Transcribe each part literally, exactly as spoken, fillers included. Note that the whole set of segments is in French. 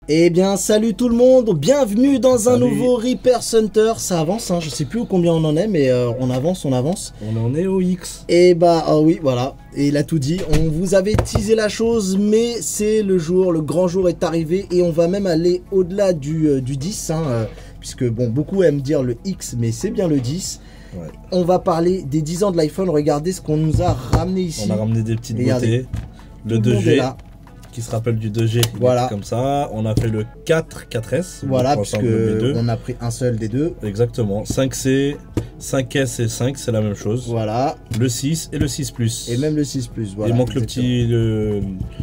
Eh bien, salut tout le monde, bienvenue dans un Salut. nouveau Repair Center. Ça avance, hein, je sais plus combien on en est, mais euh, on avance, on avance. On en est au X. Et bah, ah oui, voilà, et il a tout dit. On vous avait teasé la chose, mais c'est le jour, le grand jour est arrivé, et on va même aller au-delà du, euh, du dix, hein, euh, puisque bon, beaucoup aiment dire le X, mais c'est bien le dix. Ouais. On va parler des dix ans de l'iPhone, regardez ce qu'on nous a ramené ici. On a ramené des petites Regardez. beautés. Le Tout deux monde est G, là. qui se rappelle du deux G, il Voilà. est comme ça. On a fait le quatre, quatre S. Voilà, donc puisque ensemble, les deux. on a pris un seul des deux. Exactement. cinq C, cinq S et cinq, c'est la même chose. Voilà, Le six et le six plus. et même le six plus, voilà. il manque exactement. le petit... Le,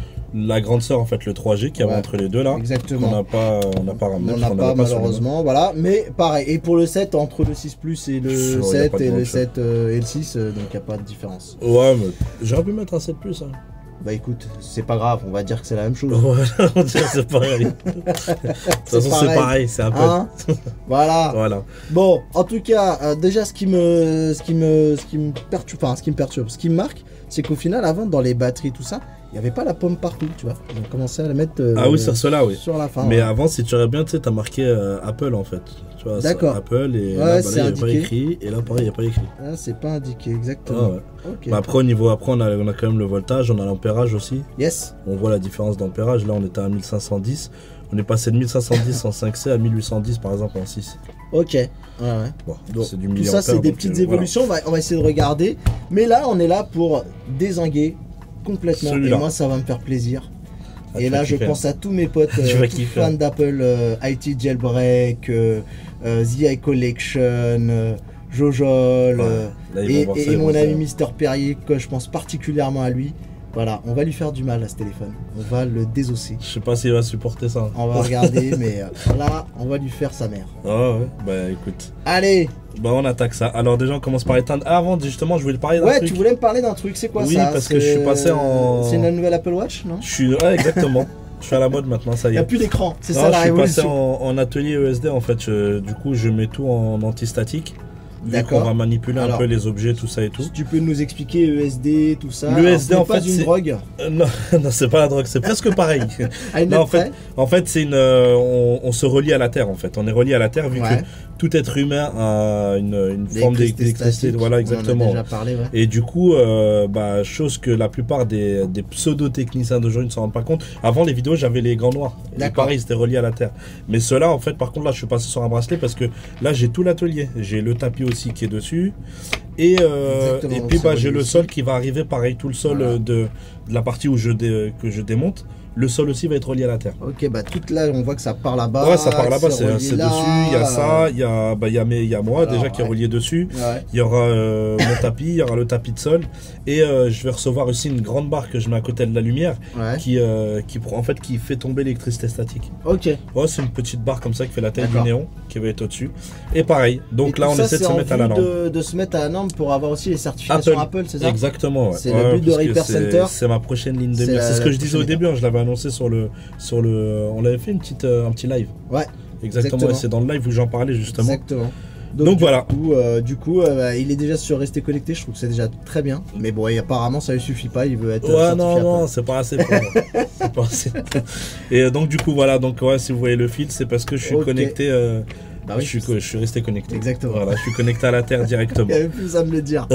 la grande sœur, en fait, le trois G, qui y avait Ouais, entre les deux, là. exactement. On n'a pas, on n'a pas ramené. On parce n'a qu'on pas avait sur le malheureusement, voilà, mais pareil, et pour le sept, entre le six plus et le Pff, ouais, y a sept pas de et le grande sept euh, et le six, euh, donc il n'y a pas de différence. nom. Ouais, mais j'aurais pu mettre un sept plus, hein. Bah écoute, c'est pas grave, on va dire que c'est la même chose. Voilà, on dirait que c'est pareil. De toute façon, c'est pareil, c'est un peu. Hein, voilà. Voilà. Bon, en tout cas, euh, déjà ce qui me, ce qui me, ce qui me perturbe, enfin ce qui me perturbe, ce qui me marque, c'est qu'au final, avant dans les batteries tout ça, il n'y avait pas la pomme partout, tu vois. Ils ont commencé à la mettre. euh, Ah oui, sur cela, oui. Sur la fin. Mais ouais. avant, si tu aurais bien, tu sais, t'as marqué euh, Apple en fait. Tu vois, D'accord. Apple et Ouais, là, bah, c'est là, il n'y a pas indiqué. écrit. Et là, pareil, il n'y a pas écrit. Ah, c'est pas indiqué Ah, exactement. ouais. Ok. Bah, après, au niveau, après on, a, on a quand même le voltage, on a l'ampérage aussi. Yes. On voit la différence d'ampérage. Là, on était à mille cinq cent dix. On est passé de mille cinq cent dix en cinq C à mille huit cent dix par exemple en six. Ok. Ouais, ouais. Bon, Donc, c'est du tout milliampère. ça, c'est des donc, petites euh, évolutions. On, va, on va essayer de regarder. Mais là, on est là pour dézinguer complètement. Et Celui-là. moi, ça va me faire plaisir. Ah, Et tu là, vas je kiffer. pense à tous mes potes Tu euh, vas tous kiffer. fans d'Apple, euh, I T Jailbreak, euh, euh, The i Collection, euh, Jojol, Ouais, euh, là, ils et, vont voir et- ça, et ils mon vont ami dire- Mister Perrier, que je pense particulièrement à lui. Voilà, on va lui faire du mal à ce téléphone. On va le désosser. Je sais pas s'il va supporter ça. On va regarder, mais euh, là, on va lui faire sa mère. Ah ouais, bah écoute. Allez. Bah on attaque ça. Alors déjà on commence par éteindre. Ah, avant justement je voulais te parler d'un Ouais, truc. tu voulais me parler d'un truc, c'est quoi Oui, ça? parce que C'est- je suis passé en- C'est une nouvelle Apple Watch, non? Je suis. Ouais, exactement. Je suis à la mode maintenant, ça Il y n'y a est. plus d'écran, c'est Non, ça la je suis passé révolution. en, en atelier E S D en fait. Je- du coup, je mets tout en anti-statique. Vu D'accord. qu'on va manipuler un Alors, peu les objets, tout ça et tout. Si tu peux nous expliquer E S D, tout ça. Le E S D, Alors, en ce n'est fait, pas une c'est- drogue. Euh, non, non c'est pas la drogue, c'est presque pareil. À une Non, en lettre près. fait, en fait, c'est une, euh, on, on se relie à la Terre en fait. On est relié à la Terre vu Ouais. que tout être humain a une, une forme L'électricité d'électricité. statique, Voilà, on en a exactement. déjà parlé, ouais. Et du coup, euh, bah, chose que la plupart des, des pseudo-techniciens d'aujourd'hui ne se rendent pas compte. Avant les vidéos, j'avais les gants noirs. Et D'accord. pareil, c'était relié à la Terre. Mais ceux-là, en fait, par contre, là, je suis passé sur un bracelet parce que là, j'ai tout l'atelier. J'ai le tapis aussi qui est dessus. Et, euh, Exactement, et puis, c'est bah, relié j'ai le aussi. sol qui va arriver, pareil, tout le sol Voilà. euh, de, de la partie où je dé- que je démonte. Le sol aussi va être relié à la Terre. Ok, bah toute là, on voit que ça part là-bas. Ouais, ça part là-bas, c'est relié c'est là. dessus. Il y a ça, il y a, bah, il y a, mes- il y a moi Alors, déjà qui est ouais. relié dessus. Ouais. Il y aura euh, mon tapis, il y aura le tapis de sol. Et euh, je vais recevoir aussi une grande barre que je mets à côté de la lumière Ouais. qui, euh, qui, prend- en fait, qui fait tomber l'électricité statique. Ok. Ouais, c'est une petite barre comme ça qui fait la taille du D'accord. néon qui va être au-dessus. Et pareil, donc Et là tout on ça, essaie de c'est se en mettre à la vue norme. De, de se mettre à la norme pour avoir aussi les certifications Apple, c'est ça? Exactement, ouais. C'est Ouais, le but de parce que Repair c'est- Center. C'est ma prochaine ligne de C'est mire. la- C'est ce la que je disais au prochaine début, hein, je l'avais annoncé sur le, sur le. On l'avait fait une petite, euh, un petit live. Ouais. Exactement, Exactement. et c'est dans le live où j'en parlais justement. Exactement. Donc du voilà. Coup, euh, du coup, euh, bah, il est déjà sur rester connecté. Je trouve que c'est déjà très bien. Mais bon, et apparemment, ça lui suffit pas. Il veut être. euh, Ouais, certifié non, non, Apple. c'est pas assez pour moi. C'est pas assez. Et euh, donc, du coup, voilà, donc, ouais, si vous voyez le fil, c'est parce que je suis Ok. connecté. euh, Bah oui, je, suis, je- je suis resté connecté. Exactement. Voilà, je suis connecté à la Terre directement. Il n'y avait plus à me le dire.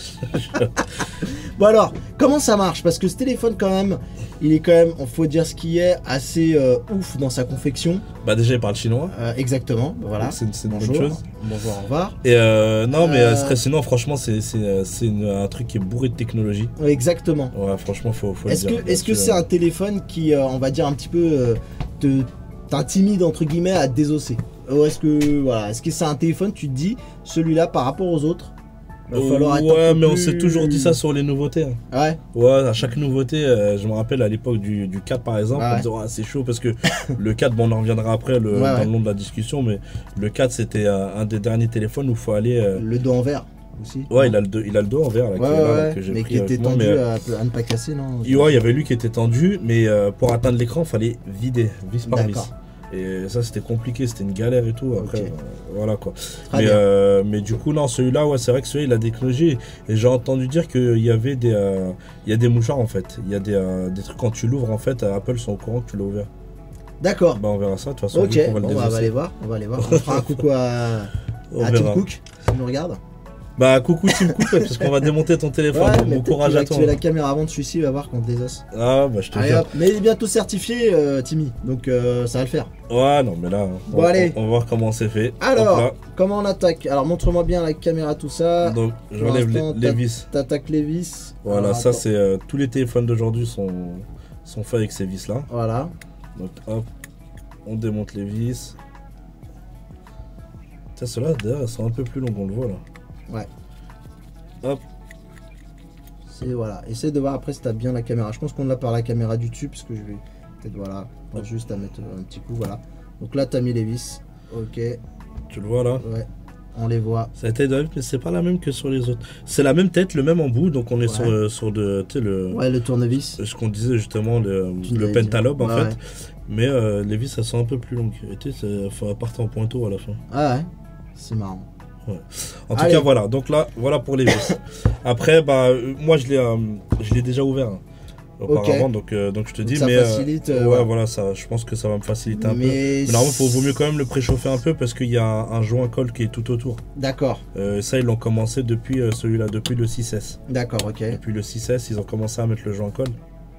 Bon alors, comment ça marche? Parce que ce téléphone quand même, il est quand même, il faut dire ce qui est, assez euh, ouf dans sa confection. Bah, déjà, il parle chinois. Euh, exactement, voilà. Donc, c'est une- c'est une bonne Bonjour. chose. Bonjour, au revoir. Et euh, non, mais Euh, euh, serait- sinon, franchement, c'est c'est, euh, c'est une- un truc qui est bourré de technologie. Ouais, exactement. Ouais, franchement, faut, faut le Est-ce dire. que est-ce que Là-dessus, c'est euh, un téléphone qui, euh, on va dire un petit peu, euh, te t'intimide entre guillemets à te désosser? Ou est-ce que voilà, est-ce que c'est un téléphone, tu te dis, celui-là par rapport aux autres, il va falloir être un Ouais, peu mais on plus- s'est toujours dit ça sur les nouveautés. hein. Ouais. Ouais, à chaque nouveauté, euh, je me rappelle à l'époque du, du quatre par exemple, Ah on ouais. disait ouais, c'est chaud parce que le quatre, bon on en reviendra après le, Ouais, dans ouais. le long de la discussion, mais le quatre c'était euh, un des derniers téléphones où il faut aller. euh, Le dos en verre aussi. Ouais, il a le dos, il a le dos en verre là, Ouais, qui est là, ouais, là, que j'ai mais pris qui avec était moi, tendu mais, euh, à, à ne pas casser, non? ouais, il y avait lui qui était tendu, mais euh, pour atteindre l'écran, il fallait vider, vis par vis. D'accord. Et ça c'était compliqué, c'était une galère et tout. Après, Ok. euh, voilà quoi. Très Mais, bien. euh, mais du coup, non, celui-là, ouais, c'est vrai que celui-là, il a des technologies. Et j'ai entendu dire qu'il y avait des, euh, il y a des mouchoirs en fait. Il y a des, euh, des trucs quand tu l'ouvres en fait, Apple sont au courant que tu l'as ouvert. D'accord. Bah on verra ça, de toute façon. Ok, vu qu'on va le bon, bah, on va désosser. aller voir. On va aller voir. On fera un coucou à, On à Tim verra. Cook, s'il nous regarde. Bah coucou Tim Cook, ouais, parce qu'on va démonter ton téléphone. Ouais, donc mais bon peut-être courage qu'il va à toi. activer la caméra avant de celui-ci, il va voir qu'on te désosse. Ah bah je te Allez, dis. hop. Mais il est bientôt certifié, euh, Timmy, donc euh, ça va le faire. Ouais, non mais là, on, Bon, allez. on, on va voir comment c'est fait. Hop Alors, là. comment on attaque? Alors, montre-moi bien la caméra, tout ça. Donc Pour j'enlève les, l'instant, les t'as- vis. T'attaques les vis. Voilà, Alors, ça attends. c'est euh, tous les téléphones d'aujourd'hui sont, sont faits avec ces vis là. Voilà. Donc hop, on démonte les vis. Tiens, ceux-là d'ailleurs elles sont un peu plus longues, on le voit là. Ouais. Hop. C'est voilà. Essaye de voir après si t'as bien la caméra. Je pense qu'on l'a par la caméra du dessus, parce que je vais peut-être voilà, pas Hop. juste à mettre un petit coup, voilà. Donc là, t'as mis les vis. Ok. Tu le vois là. Ouais. On les voit. C'est la tête de la vis, mais c'est pas la même que sur les autres. C'est la même tête, le même embout, donc on est Ouais. sur, euh, sur de, tu sais, le, Ouais, le tournevis. ce qu'on disait justement, le, Tu le l'avais dit. pentalobe en Ouais, fait. ouais. Mais euh, les vis elles sont un peu plus longues. Et tu sais, ça faut partir en pointeau à la fin. Ah ouais. C'est marrant. En tout Allez. cas, voilà. Donc là, voilà pour les vis. Après, bah, euh, moi, je l'ai, euh, je l'ai déjà ouvert hein, auparavant. Ok. Donc, euh, donc, je te Donc dis, ça mais euh, facilite, euh, ouais, ouais. voilà, ça. Je pense que ça va me faciliter un peu. Mais Mais normalement, il vaut mieux quand même le préchauffer un peu parce qu'il y a un, un joint colle qui est tout autour. d'accord. Euh, ça, ils l'ont commencé depuis euh, celui-là, depuis le six S. D'accord, ok. Depuis le six S, ils ont commencé à mettre le joint colle.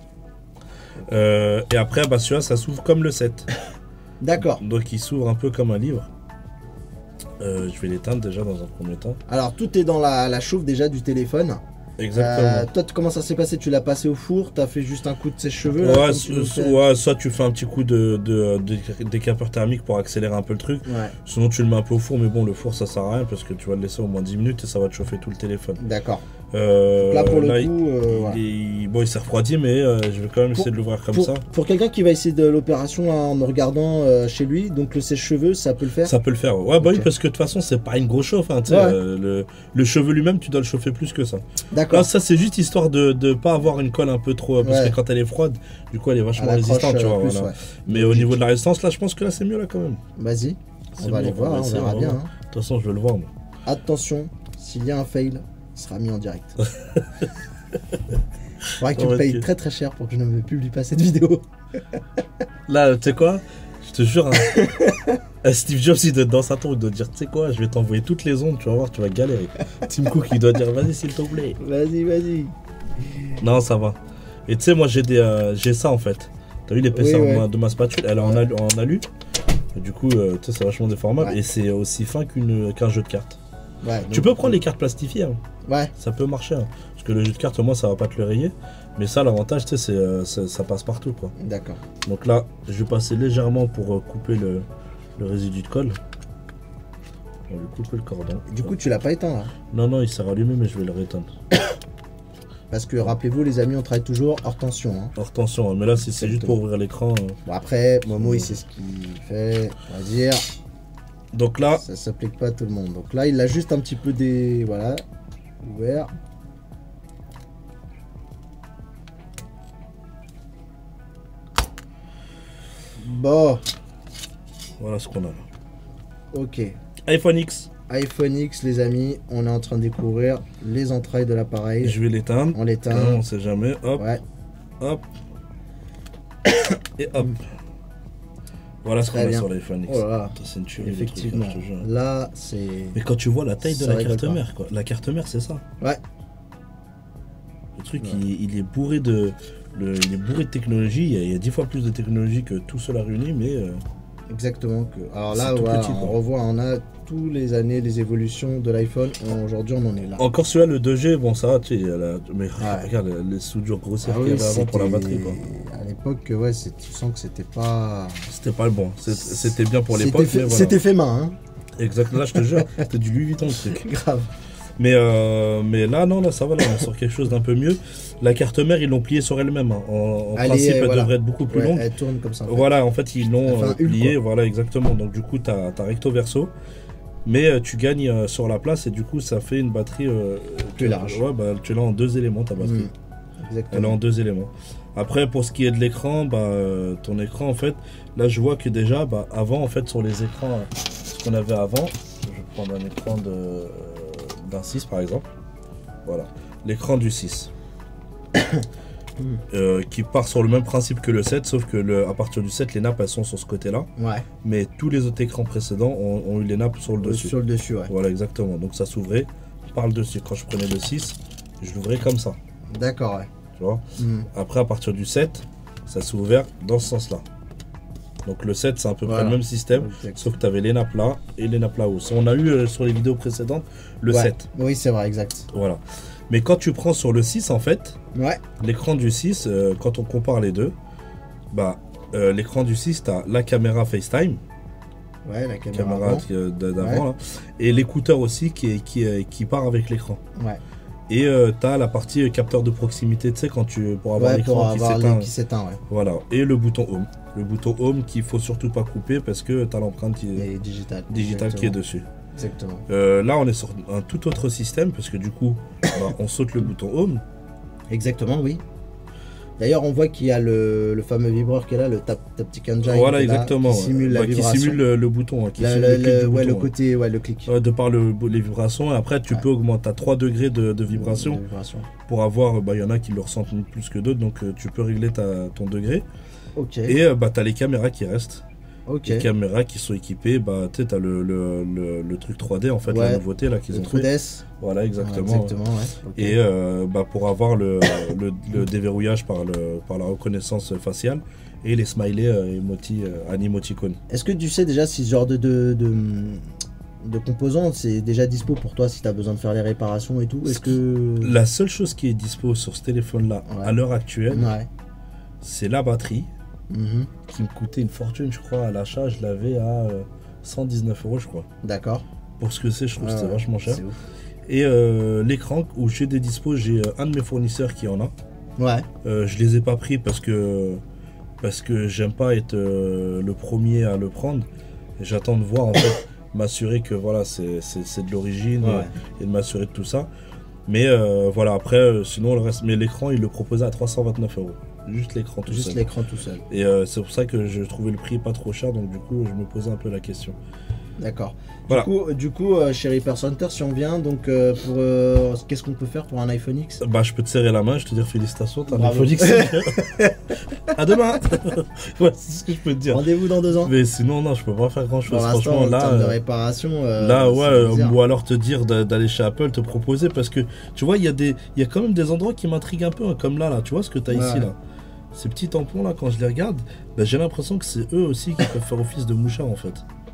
Euh, et après, bah, celui-là, ça s'ouvre comme le sept. D'accord. Donc, il s'ouvre un peu comme un livre. Euh, je vais l'éteindre déjà dans un premier temps. Alors tout est dans la, la chauffe déjà du téléphone. Exactement. Euh, toi, t- comment ça s'est passé? Tu l'as passé au four? T'as fait juste un coup de sèche-cheveux là, Ouais, comme so- tu nous so- fais ouais, soit tu fais un petit coup de, de, de décapeur thermique pour accélérer un peu le truc. Ouais, Sinon, tu le mets un peu au four, mais bon, le four ça sert à rien parce que tu vas le laisser au moins dix minutes et ça va te chauffer tout le téléphone. d'accord. Euh, Là pour le là, coup, euh, il, voilà. il- bon, il s'est refroidi, mais euh, je vais quand même Pour- essayer de l'ouvrir comme pour, ça. pour quelqu'un qui va essayer de l'opération en me regardant euh, chez lui, donc le sèche-cheveux, ça peut le faire? Ça peut le faire. Ouais, bah Ok. oui, parce que de toute façon, c'est pas une grosse chauffe. Hein, tu sais, Ouais. euh, le, le cheveu lui-même, tu dois le chauffer plus que ça. D'accord. Là, ça, c'est juste histoire de ne pas avoir une colle un peu trop. Parce Ouais. que quand elle est froide, du coup, elle est vachement À l'accroche, résistante, tu euh, vois. plus, voilà. ouais. Mais au niveau de la résistance, là, je pense que là, c'est mieux, là, quand même. Vas-y, on C'est va bon, aller voir, hein, on essayer, verra va bien. voir. hein. De toute façon, je vais le voir. moi. Attention, s'il y a un fail, il sera mis en direct. Faudrait que tu On me va payes te- très très cher pour que je ne me publie pas cette vidéo. Là, tu sais quoi? Je te jure, hein, euh, Steve Jobs, il doit être dans sa tombe, il doit dire, tu sais quoi, je vais t'envoyer toutes les ondes, tu vas voir, tu vas galérer. Tim Cook, il doit dire, vas-y, s'il te plaît. Vas-y, vas-y. Non, ça va. Et tu sais, moi, j'ai des, euh, j'ai ça, en fait. T'as vu l'épaisseur Oui, de, ouais. ma, de ma spatule? Elle est en alu. En alu. Et du coup, euh, tu sais, c'est vachement déformable. Ouais. Et c'est aussi fin qu'une, qu'un jeu de cartes. Ouais, Tu donc- peux prendre les cartes plastifiées, hein. Ouais, Ça peut marcher. Hein. Parce que le jeu de cartes, au moins, ça va pas te le rayer. Mais ça, l'avantage, tu sais, c'est, euh, c'est- ça passe partout, quoi. d'accord. Donc là, je vais passer légèrement pour euh, couper le, le résidu de colle. On va lui couper le cordon. Du coup, tu l'as pas éteint là. Non, non, il s'est rallumé, mais je vais le rééteindre. Parce que rappelez-vous, les amis, on travaille toujours hors tension. hein. Hors tension, hein. Mais là, si c'est juste pour ouvrir l'écran. euh. Bon, après, Momo, il sait ce qu'il fait. On va dire, Donc là, ça s'applique pas à tout le monde. Donc là, il a juste un petit peu des. Voilà, ouvert. Bon, voilà ce qu'on a là. ok. iPhone X, iPhone X, les amis, on est en train de découvrir les entrailles de l'appareil. je vais l'éteindre. On Hein, l'éteint. on sait jamais. Hop, Ouais, hop. Et hop. Voilà ce qu'on Très a bien. sur l'iPhone X. oh là là, Putain, c'est une tuerie, le effectivement. truc, hein, je te jure. Là, c'est. Mais quand tu vois la taille de Ça la rigole carte pas. mère, quoi. La carte mère, c'est ça. Ouais, Le truc, Ouais. il, il est bourré de, le, il est bourré de technologie. Il y, a, il y a dix fois plus de technologie que tout cela réuni, mais euh, exactement. Que... Alors C'est là, tout voilà, petit, on quoi. revoit, on a tous les années, les évolutions de l'iPhone. Aujourd'hui, on en est là. encore celui-là, le deux G, bon, ça va, tu sais, il y a la- mais Ouais. regarde les soudures grossières Ah qu'il y oui, avait avant pour la c'était- batterie, quoi. À l'époque, ouais, c'est- tu sens que c'était pas. C'était pas le bon. C'est- C'était bien pour C'était l'époque, fait- mais voilà. C'était fait main, Exact, là, je te jure, c'était du Louis Vuitton, le truc. hein. Grave. Mais, euh, mais là, non, là, ça va, là, on sort quelque chose d'un peu mieux. La carte mère, ils l'ont pliée sur elle-même. hein. En, en Elle est, principe, euh, elle voilà. devrait être beaucoup plus Ouais, longue. elle tourne comme ça. en fait. Voilà, en fait, ils l'ont Elle fait un euh, hul, pliée, quoi. voilà, exactement. Donc, du coup, tu as, recto verso. Mais euh, tu gagnes euh, sur la place et du coup, ça fait une batterie euh, Plus large. Ouais, bah, tu l'as en deux éléments, ta batterie. Mm, Elle est exactement. en deux éléments. Après, pour ce qui est de l'écran, bah, euh, ton écran, en fait, là, je vois que déjà, bah, avant, en fait, sur les écrans, euh, ce qu'on avait avant, je vais prendre un écran de, euh, d'un six, par exemple. Voilà, l'écran du six. Mm. euh, qui part sur le même principe que le sept, sauf que le, à partir du sept, les nappes elles sont sur ce côté-là. Ouais. Mais tous les autres écrans précédents ont, ont eu les nappes sur le dessus. Sur le dessus, ouais. Voilà, exactement. Donc ça s'ouvrait par le dessus. Quand je prenais le six, je l'ouvrais comme ça. D'accord, ouais. Tu vois. Mm. Après, à partir du sept, ça s'est ouvert dans ce sens-là. Donc le sept, c'est à peu Voilà. près le même système, Exact. sauf que tu avais les nappes là et les nappes là-haut. On a eu euh, sur les vidéos précédentes le Ouais. sept. Oui, c'est vrai, exact. Voilà. Mais quand tu prends sur le six, en fait, Ouais. l'écran du six, euh, quand on compare les deux, bah, euh, l'écran du six, tu as la caméra FaceTime, Ouais, la caméra. caméra avant. euh, d'avant, Ouais. là, et l'écouteur aussi qui, est, qui, est- qui part avec l'écran. Ouais. Et euh, tu as la partie euh, capteur de proximité, tu sais, quand tu, pour avoir Ouais, pour l'écran qui avoir s'éteint. les qui s'éteint, ouais. Voilà. Et le bouton Home. Le bouton Home qu'il faut surtout pas couper parce que tu as l'empreinte qui est Et digital. digitale qui est Exactement. dessus. Exactement. Euh, là, on est sur un tout autre système parce que du coup, bah, on saute le bouton Home. Exactement, oui. D'ailleurs, on voit qu'il y a le, le fameux vibreur qui est là, le tap, Taptic Engine. Voilà, qui est là, exactement. Qui ouais. simule la Bah, qui vibration. simule le, le bouton. hein, qui La- simule la- le clic le- du ouais, le bouton, ouais. côté, ouais, le clic. Ouais, de par le, les vibrations. Et après, tu Ouais. peux augmenter à trois degrés de, de vibration La vibration. pour avoir. bah, Il y en a qui le ressentent plus que d'autres, donc euh, tu peux régler ta, ton degré. Ok. Et euh, bah, tu as les caméras qui restent. ok. Les caméras qui sont équipées, bah, tu sais, tu as le, le, le, le truc trois D, en fait, Ouais. la nouveauté là qu'ils Le ont trou fait. d'S. Voilà, Ouais, exactement. exactement, ouais. Ok. Et euh, bah, pour avoir le, le, le déverrouillage par, le, par la reconnaissance faciale et les smileys euh, emoti, euh, en emoticon. Est-ce que tu sais déjà si ce genre de, de, de, de composants, c'est déjà dispo pour toi si tu as besoin de faire les réparations et tout? Est-ce que. La seule chose qui est dispo sur ce téléphone-là Ouais. à l'heure actuelle, Ouais. c'est la batterie Mhm. qui me coûtait une fortune, je crois, à l'achat. Je l'avais à euh, cent dix-neuf euros, je crois. D'accord. Pour ce que c'est, je trouve que Ouais, c'est ouais. vachement cher. C'est ouf. Et euh, l'écran où j'ai des dispos, j'ai euh, un de mes fournisseurs qui en a. Ouais. Euh, je les ai pas pris parce que parce que j'aime pas être euh, le premier à le prendre. Et j'attends de voir en fait, m'assurer que voilà c'est c'est- c'est de l'origine Ouais. euh, et de m'assurer de tout ça. Mais euh, voilà après euh, sinon le reste. Mais l'écran il le proposait à trois cent vingt-neuf euros. Juste l'écran tout Juste seul. l'écran tout seul. Et euh, c'est pour ça que je trouvais le prix pas trop cher donc du coup je me posais un peu la question. D'accord. Voilà. Du coup, du coup euh, chez Reaper Center, si on vient, donc euh, pour euh, qu'est-ce qu'on peut faire pour un iPhone X? Bah je peux te serrer la main, je te dire félicitations, t'as un Bravo. iPhone X. À demain. Ouais c'est ce que je peux te dire. Rendez-vous dans deux ans. Mais sinon non je peux pas faire grand Pour chose. l'instant, Franchement en là. termes de euh, réparation. euh, Là, c'est ouais, euh, bizarre. ou alors te dire d'a- d'aller chez Apple, te proposer, parce que tu vois, il y, a des- il y a quand même des endroits qui m'intriguent un peu, hein, comme là, là, tu vois ce que tu as Ouais. ici, là. Ces petits tampons, là, quand je les regarde, bah, j'ai l'impression que c'est eux aussi qui peuvent faire office de mouchard, en fait.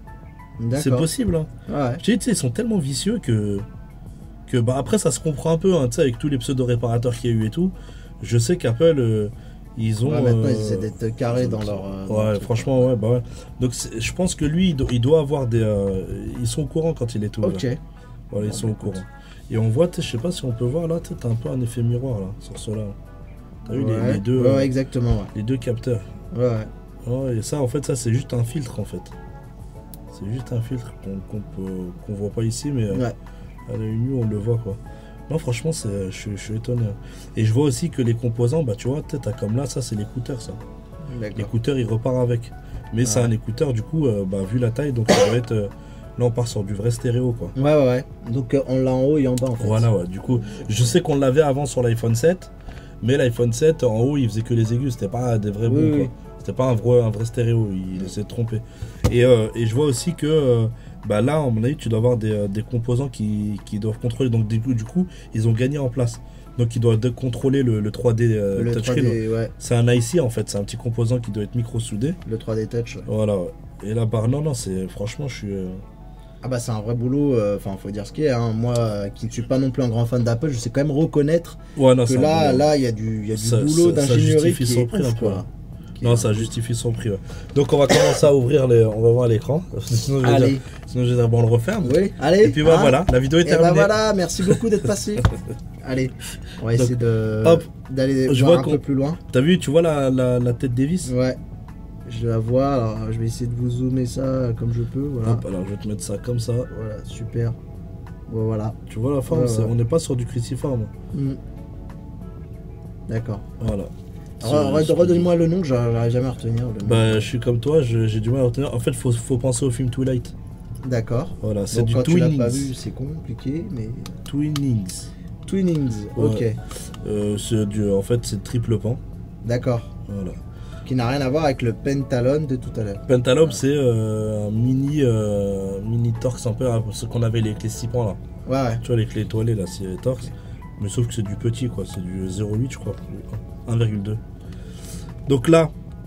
C'est D'accord. possible, hein. Ouais. Je te dis, tu sais, ils sont tellement vicieux que. que bah, après, ça se comprend un peu, hein, tu sais, avec tous les pseudo-réparateurs qu'il y a eu et tout. Je sais qu'Apple, euh, ils ont. Ouais, maintenant, euh, ils essaient d'être carrés dans leur. euh, dans leur Ouais, truc. franchement, ouais, bah ouais. Donc, c'est- je pense que lui, il do- il doit avoir des. euh, ils sont au courant quand il est tout. Ok. Voilà, ils Bon, sont bah, au courant. Et on voit, tu sais, je sais pas si on peut voir là, tu sais, t'as un peu un effet miroir là, sur cela. T'as vu les, Ouais. les deux, Ouais, euh, ouais, exactement. les deux capteurs. Ouais. Ouais. Ouais, et ça, en fait, ça, c'est juste un filtre en fait. C'est juste un filtre qu'on qu'on peut- qu'on voit pas ici, mais euh, Ouais. à l'œil nu, on le voit quoi. Non, franchement, c'est, je, suis- je suis étonné. Et je vois aussi que les composants, bah tu vois, tu sais, t'as comme là, ça, c'est l'écouteur, ça. D'accord. L'écouteur, il repart avec. Mais c'est Ouais. un écouteur, du coup, euh, bah, vu la taille, donc ça doit être. euh, là, on part sur du vrai stéréo quoi. Ouais, ouais, ouais. Donc euh, on l'a en haut et en bas en fait. Voilà, ouais. Du coup, je sais qu'on l'avait avant sur l'iPhone sept, mais l'iPhone sept, en haut, il faisait que les aigus, c'était pas des vrais Oui, bons, oui. quoi. C'était pas un vrai, un vrai stéréo, il essaie de tromper. Et, euh, et je vois aussi que, euh, bah là, à mon avis, tu dois avoir des, euh, des composants qui, qui doivent contrôler. Donc, du coup, du coup, ils ont gagné en place. Donc, ils doivent de- contrôler le, le trois D euh, Le touchscreen. trois D, ouais. C'est un I C en fait, c'est un petit composant qui doit être micro-soudé. Le trois D Touch. ouais. Voilà, ouais. Et la barre, non, non, c'est franchement, je suis. euh, Ah bah c'est un vrai boulot, euh, enfin faut dire ce qu'il y a, hein. Moi euh, qui ne suis pas non plus un grand fan d'Apple, je sais quand même reconnaître Ouais, non, que c'est un là, boulot. là il y a du, il y a du Ça- boulot ça- ça d'ingénierie justifie qui son est prix, ouf, un peu, quoi. hein. Qui Non, est- ça justifie son prix. Ouais. Donc, on va commencer à ouvrir les. On va voir l'écran. Sinon, je vais Allez, dire, sinon, je vais dire, bon, on le referme. oui, allez. Et puis, bah, hein. voilà, la vidéo est Et bah terminée. voilà, merci beaucoup d'être passé. Allez, on va Donc, essayer de hop, d'aller je voir vois un qu'on- peu plus loin. T'as vu, tu vois la, la, la tête d'Evis. Ouais, je la vois, alors je vais essayer de vous zoomer ça comme je peux, voilà. Hop, alors je vais te mettre ça comme ça. Voilà, super. Bon, voilà. Tu vois la forme, Ouais, c'est- ouais. on n'est pas sur du cruciforme. Hmm. D'accord. Voilà. Re- re- Sur- Redonne-moi le nom, que j'arrive j'arrive jamais à retenir le nom. Bah, je suis comme toi, je- j'ai du mal à retenir. En fait, faut, faut penser au film Twilight. D'accord. Voilà, c'est Donc du quand tu l'as pas Twinings. vu, c'est compliqué, mais Twinings. Twinnings, ok. Ouais. Euh, c'est du, en fait, c'est triple pan. D'accord. Voilà. Qui n'a rien à voir avec le Pentalon de tout à l'heure. Pentalon, Ouais. c'est euh, un mini, euh, mini torx un peu, hein, ce qu'on avait les clés six pans là. Ouais, ouais. Tu vois, les clés étoilées là, c'est torx. Mais sauf que c'est du petit quoi, c'est du zéro virgule huit je crois, un virgule deux. Donc là,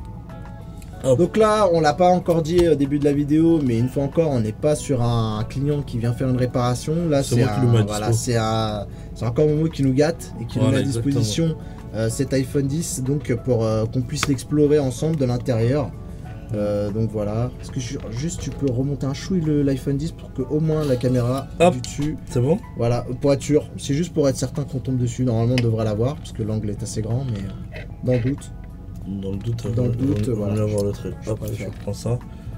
hop. Donc là, on l'a pas encore dit au début de la vidéo, mais une fois encore, on n'est pas sur un client qui vient faire une réparation. Là, C'est c'est moi qui le mets à un, voilà, dispo. c'est un, c'est encore Momo qui nous gâte et qui Voilà, nous met à exactement. disposition euh, cet iPhone dix, donc pour euh, qu'on puisse l'explorer ensemble de l'intérieur. Euh, donc voilà. Est-ce que je- juste tu peux remonter un chouille le- l'iPhone dix pour que au moins la caméra Hop. du dessus. C'est bon? Voilà, pour être sûr. C'est juste pour être certain qu'on tombe dessus. Normalement, on devrait l'avoir parce que l'angle est assez grand, mais euh, dans le doute. Dans le doute, Dans le on- doute, on, on voilà. va voir le truc. Je Hop, préfère. je prends ça.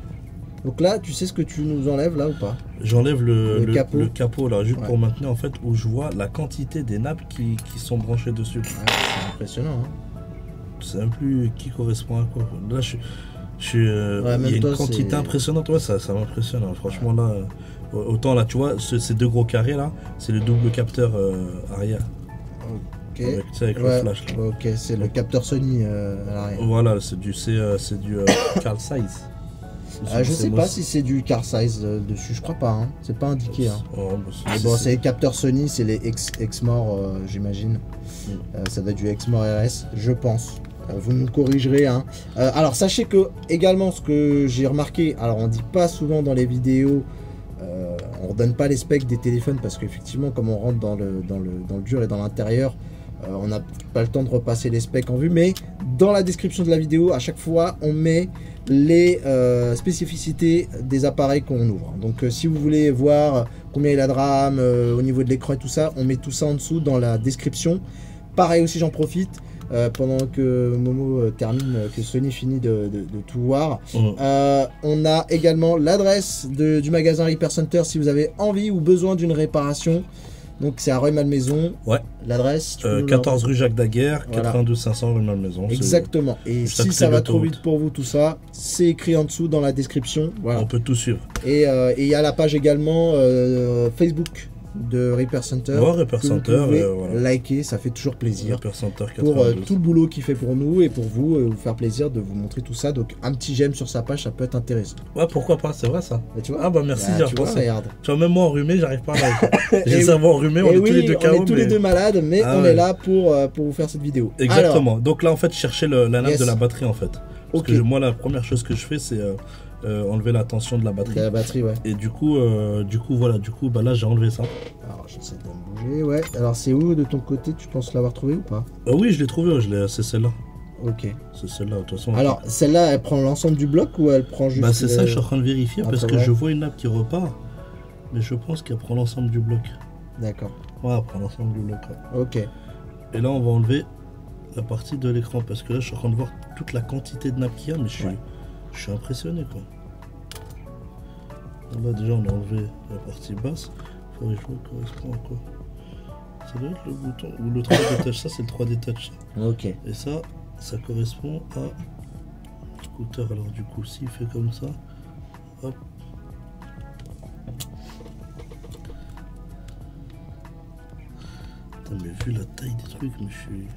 Donc là, tu sais ce que tu nous enlèves là ou pas? J'enlève le, Le le, capot. le capot là, juste Ouais. pour maintenir en fait où je vois la quantité des nappes qui, qui sont branchées dessus. Ouais, c'est impressionnant. Hein. C'est un plus qui correspond à quoi. Là, je, suis- je suis. euh, Ouais, il y même a une toi, quantité c'est- impressionnante. Ouais, ça, ça m'impressionne. hein. Franchement, là, euh, autant là, tu vois, ce- ces deux gros carrés là, c'est le double capteur euh, arrière. Ok. Avec, tu sais, avec Ouais, le flash là. ok, c'est le capteur Sony euh, à l'arrière. Voilà, c'est du, c'est, euh, c'est du euh, Carl Size. Ah, je C'est sais moi- pas si c'est du car size euh, dessus, je crois pas. Hein. C'est pas indiqué. Hein. Oh, bah, c'est- Mais c'est- bon, c'est- c'est les capteurs Sony, c'est les X- Exmor, euh, j'imagine. Mm. Euh, ça doit être du Exmor R S, je pense. Euh, vous nous corrigerez. Hein. Euh, alors, sachez que, également, ce que j'ai remarqué, alors on dit pas souvent dans les vidéos, euh, on redonne pas les specs des téléphones parce qu'effectivement, comme on rentre dans le, dans le, dans le dur et dans l'intérieur, euh, on n'a pas le temps de repasser les specs en vue. Mais dans la description de la vidéo, à chaque fois, on met les euh, spécificités des appareils qu'on ouvre. Donc euh, si vous voulez voir combien il a de RAM euh, au niveau de l'écran et tout ça, on met tout ça en dessous dans la description. Pareil aussi, j'en profite euh, pendant que Momo euh, termine, euh, que Sony finit de, de- de tout voir. Oh. Euh, on a également l'adresse de- du magasin Repair Center si vous avez envie ou besoin d'une réparation. Donc c'est à Rueil-Malmaison. Ouais. L'adresse, tu peux Euh, nous quatorze rue Jacques Daguerre, Voilà. quatre-vingt-deux cinq cents rue Malmaison. C'est- Exactement. Et juste à si côté ça de va trop l'autoroute. vite pour vous tout ça, c'est écrit en dessous dans la description. Voilà. On peut tout suivre. Et euh, et il y a la page également euh, Facebook de Repair Center. Ouais, Repair que vous Center, pouvez euh, voilà. liker, ça fait toujours plaisir. Repair Center Pour euh, quatre-vingt-deux. tout le boulot qu'il fait pour nous et pour vous, euh, vous faire plaisir de vous montrer tout ça. Donc un petit j'aime sur sa page, ça peut être intéressant. Ouais, pourquoi pas, c'est vrai ça. Et tu vois, Ah bah merci, Bah, j'y ai tu vois, repensé. regarde. Tu vois, même moi enrhumé, j'arrive pas à la J'ai Et le cerveau enrhumé, on Et est oui, tous les deux on K O. est tous les mais- deux malades, mais Ah on ouais. est là pour, euh, pour vous faire cette vidéo. Exactement. Donc là, en fait, je cherchais le- la nappe Yes. de la batterie en fait. Parce Ok. que je- moi, la première chose que je fais, c'est euh, euh, enlever la tension de la Alors, batterie. la batterie, ouais. Et du coup, euh, du coup, voilà, du coup, bah là, j'ai enlevé ça. Alors j'essaie de me bouger, ouais. Alors c'est où de ton côté, tu penses l'avoir trouvé ou pas? Ah oui, je l'ai trouvé, je l'ai- c'est celle-là. Ok. C'est celle-là, de toute façon. Alors celle-là, elle prend l'ensemble du bloc ou elle prend juste bah c'est ça, le- je suis en train de vérifier Ah, parce c'est que vrai. je vois une nappe qui repart. Mais je pense qu'elle prend l'ensemble du bloc. D'accord. Ouais, elle prend l'ensemble du bloc. ouais. Ok. Et là, on va enlever la partie de l'écran parce que là, je suis en train de voir toute la quantité de nappes qu'il y a, mais je suis, Ouais. je suis impressionné quoi. Là, déjà, on a enlevé la partie basse. Il faudrait que je vois correspond à quoi. Ça doit être le bouton ou le trois D touch. Ça, c'est le trois D touch. ça. Ok. Et ça, ça correspond à scooter. Alors, du coup, s'il fait comme ça, hop. Putain, mais vu la taille des trucs, mais je suis.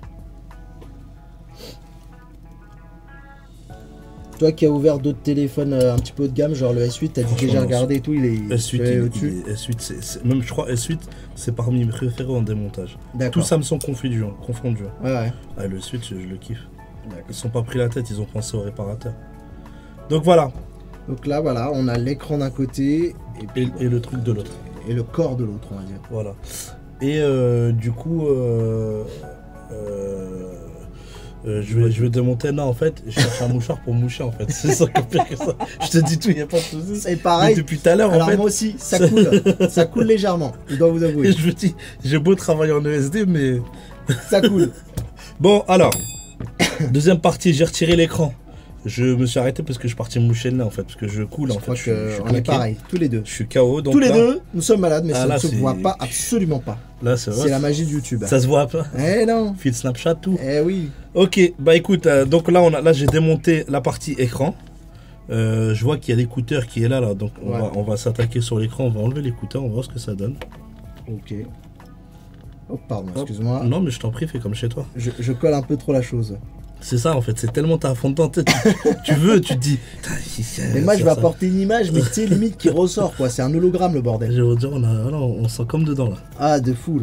Toi qui as ouvert d'autres téléphones euh, un petit peu haut de gamme, genre le S huit, t'as dû Franchement, déjà regarder et tout, il est S huit, il est il- au-dessus. il est- S huit, c'est, c'est- même je crois S huit, c'est parmi mes préférés en démontage. Tout D'accord. Samsung confondu, hein, confondu. Ouais, ouais. Ah, le S huit, je, je le kiffe. D'accord. Ils se sont pas pris la tête, ils ont pensé au réparateur. Donc voilà, Donc là, voilà, on a l'écran d'un côté et, puis, et, et le truc de l'autre. et le corps de l'autre, on va dire. Voilà. Et euh, du coup, euh, euh, euh, je, vais, je vais démonter. Non, en fait, je cherche un mouchoir pour moucher, en fait. C'est ça que pire que ça. Je te dis tout, il n'y a pas de soucis. C'est Mais pareil. depuis tout à l'heure, en Alors fait, moi aussi, ça coule. Ça coule légèrement, je dois vous avouer. je me dis, j'ai beau travailler en E S D, mais. Ça coule. Bon, alors, deuxième partie, j'ai retiré l'écran. Je me suis arrêté parce que je partais moucher le nez, en fait, parce que je coule, Je en fait. crois Je, suis- je suis qu'on est claqué. pareil, tous les deux. Je suis K O, donc Tous les là, deux, nous sommes malades, mais Ah, ça là, ne se c'est- voit pas, absolument pas. là, c'est vrai. C'est la magie de YouTube. Ça se voit pas. Eh non. Fil Snapchat, tout. Eh oui. Ok, bah écoute, euh, donc là, on a, là j'ai démonté la partie écran. Euh, je vois qu'il y a l'écouteur qui est là, là, donc on Ouais. va, on va s'attaquer sur l'écran, on va enlever l'écouteur, on va voir ce que ça donne. Ok. Oh, pardon, Hop. excuse-moi. Non, mais je t'en prie, fais comme chez toi. Je, je colle un peu trop la chose. C'est ça en fait, c'est tellement t'as à fond dedans, tu, tu veux, tu te dis. Mais moi, je vais apporter une image, mais tu sais, limite qui ressort, quoi. C'est un hologramme, le bordel. Je vais vous dire, on, a, voilà, on sent comme dedans là. Ah, de fou, là.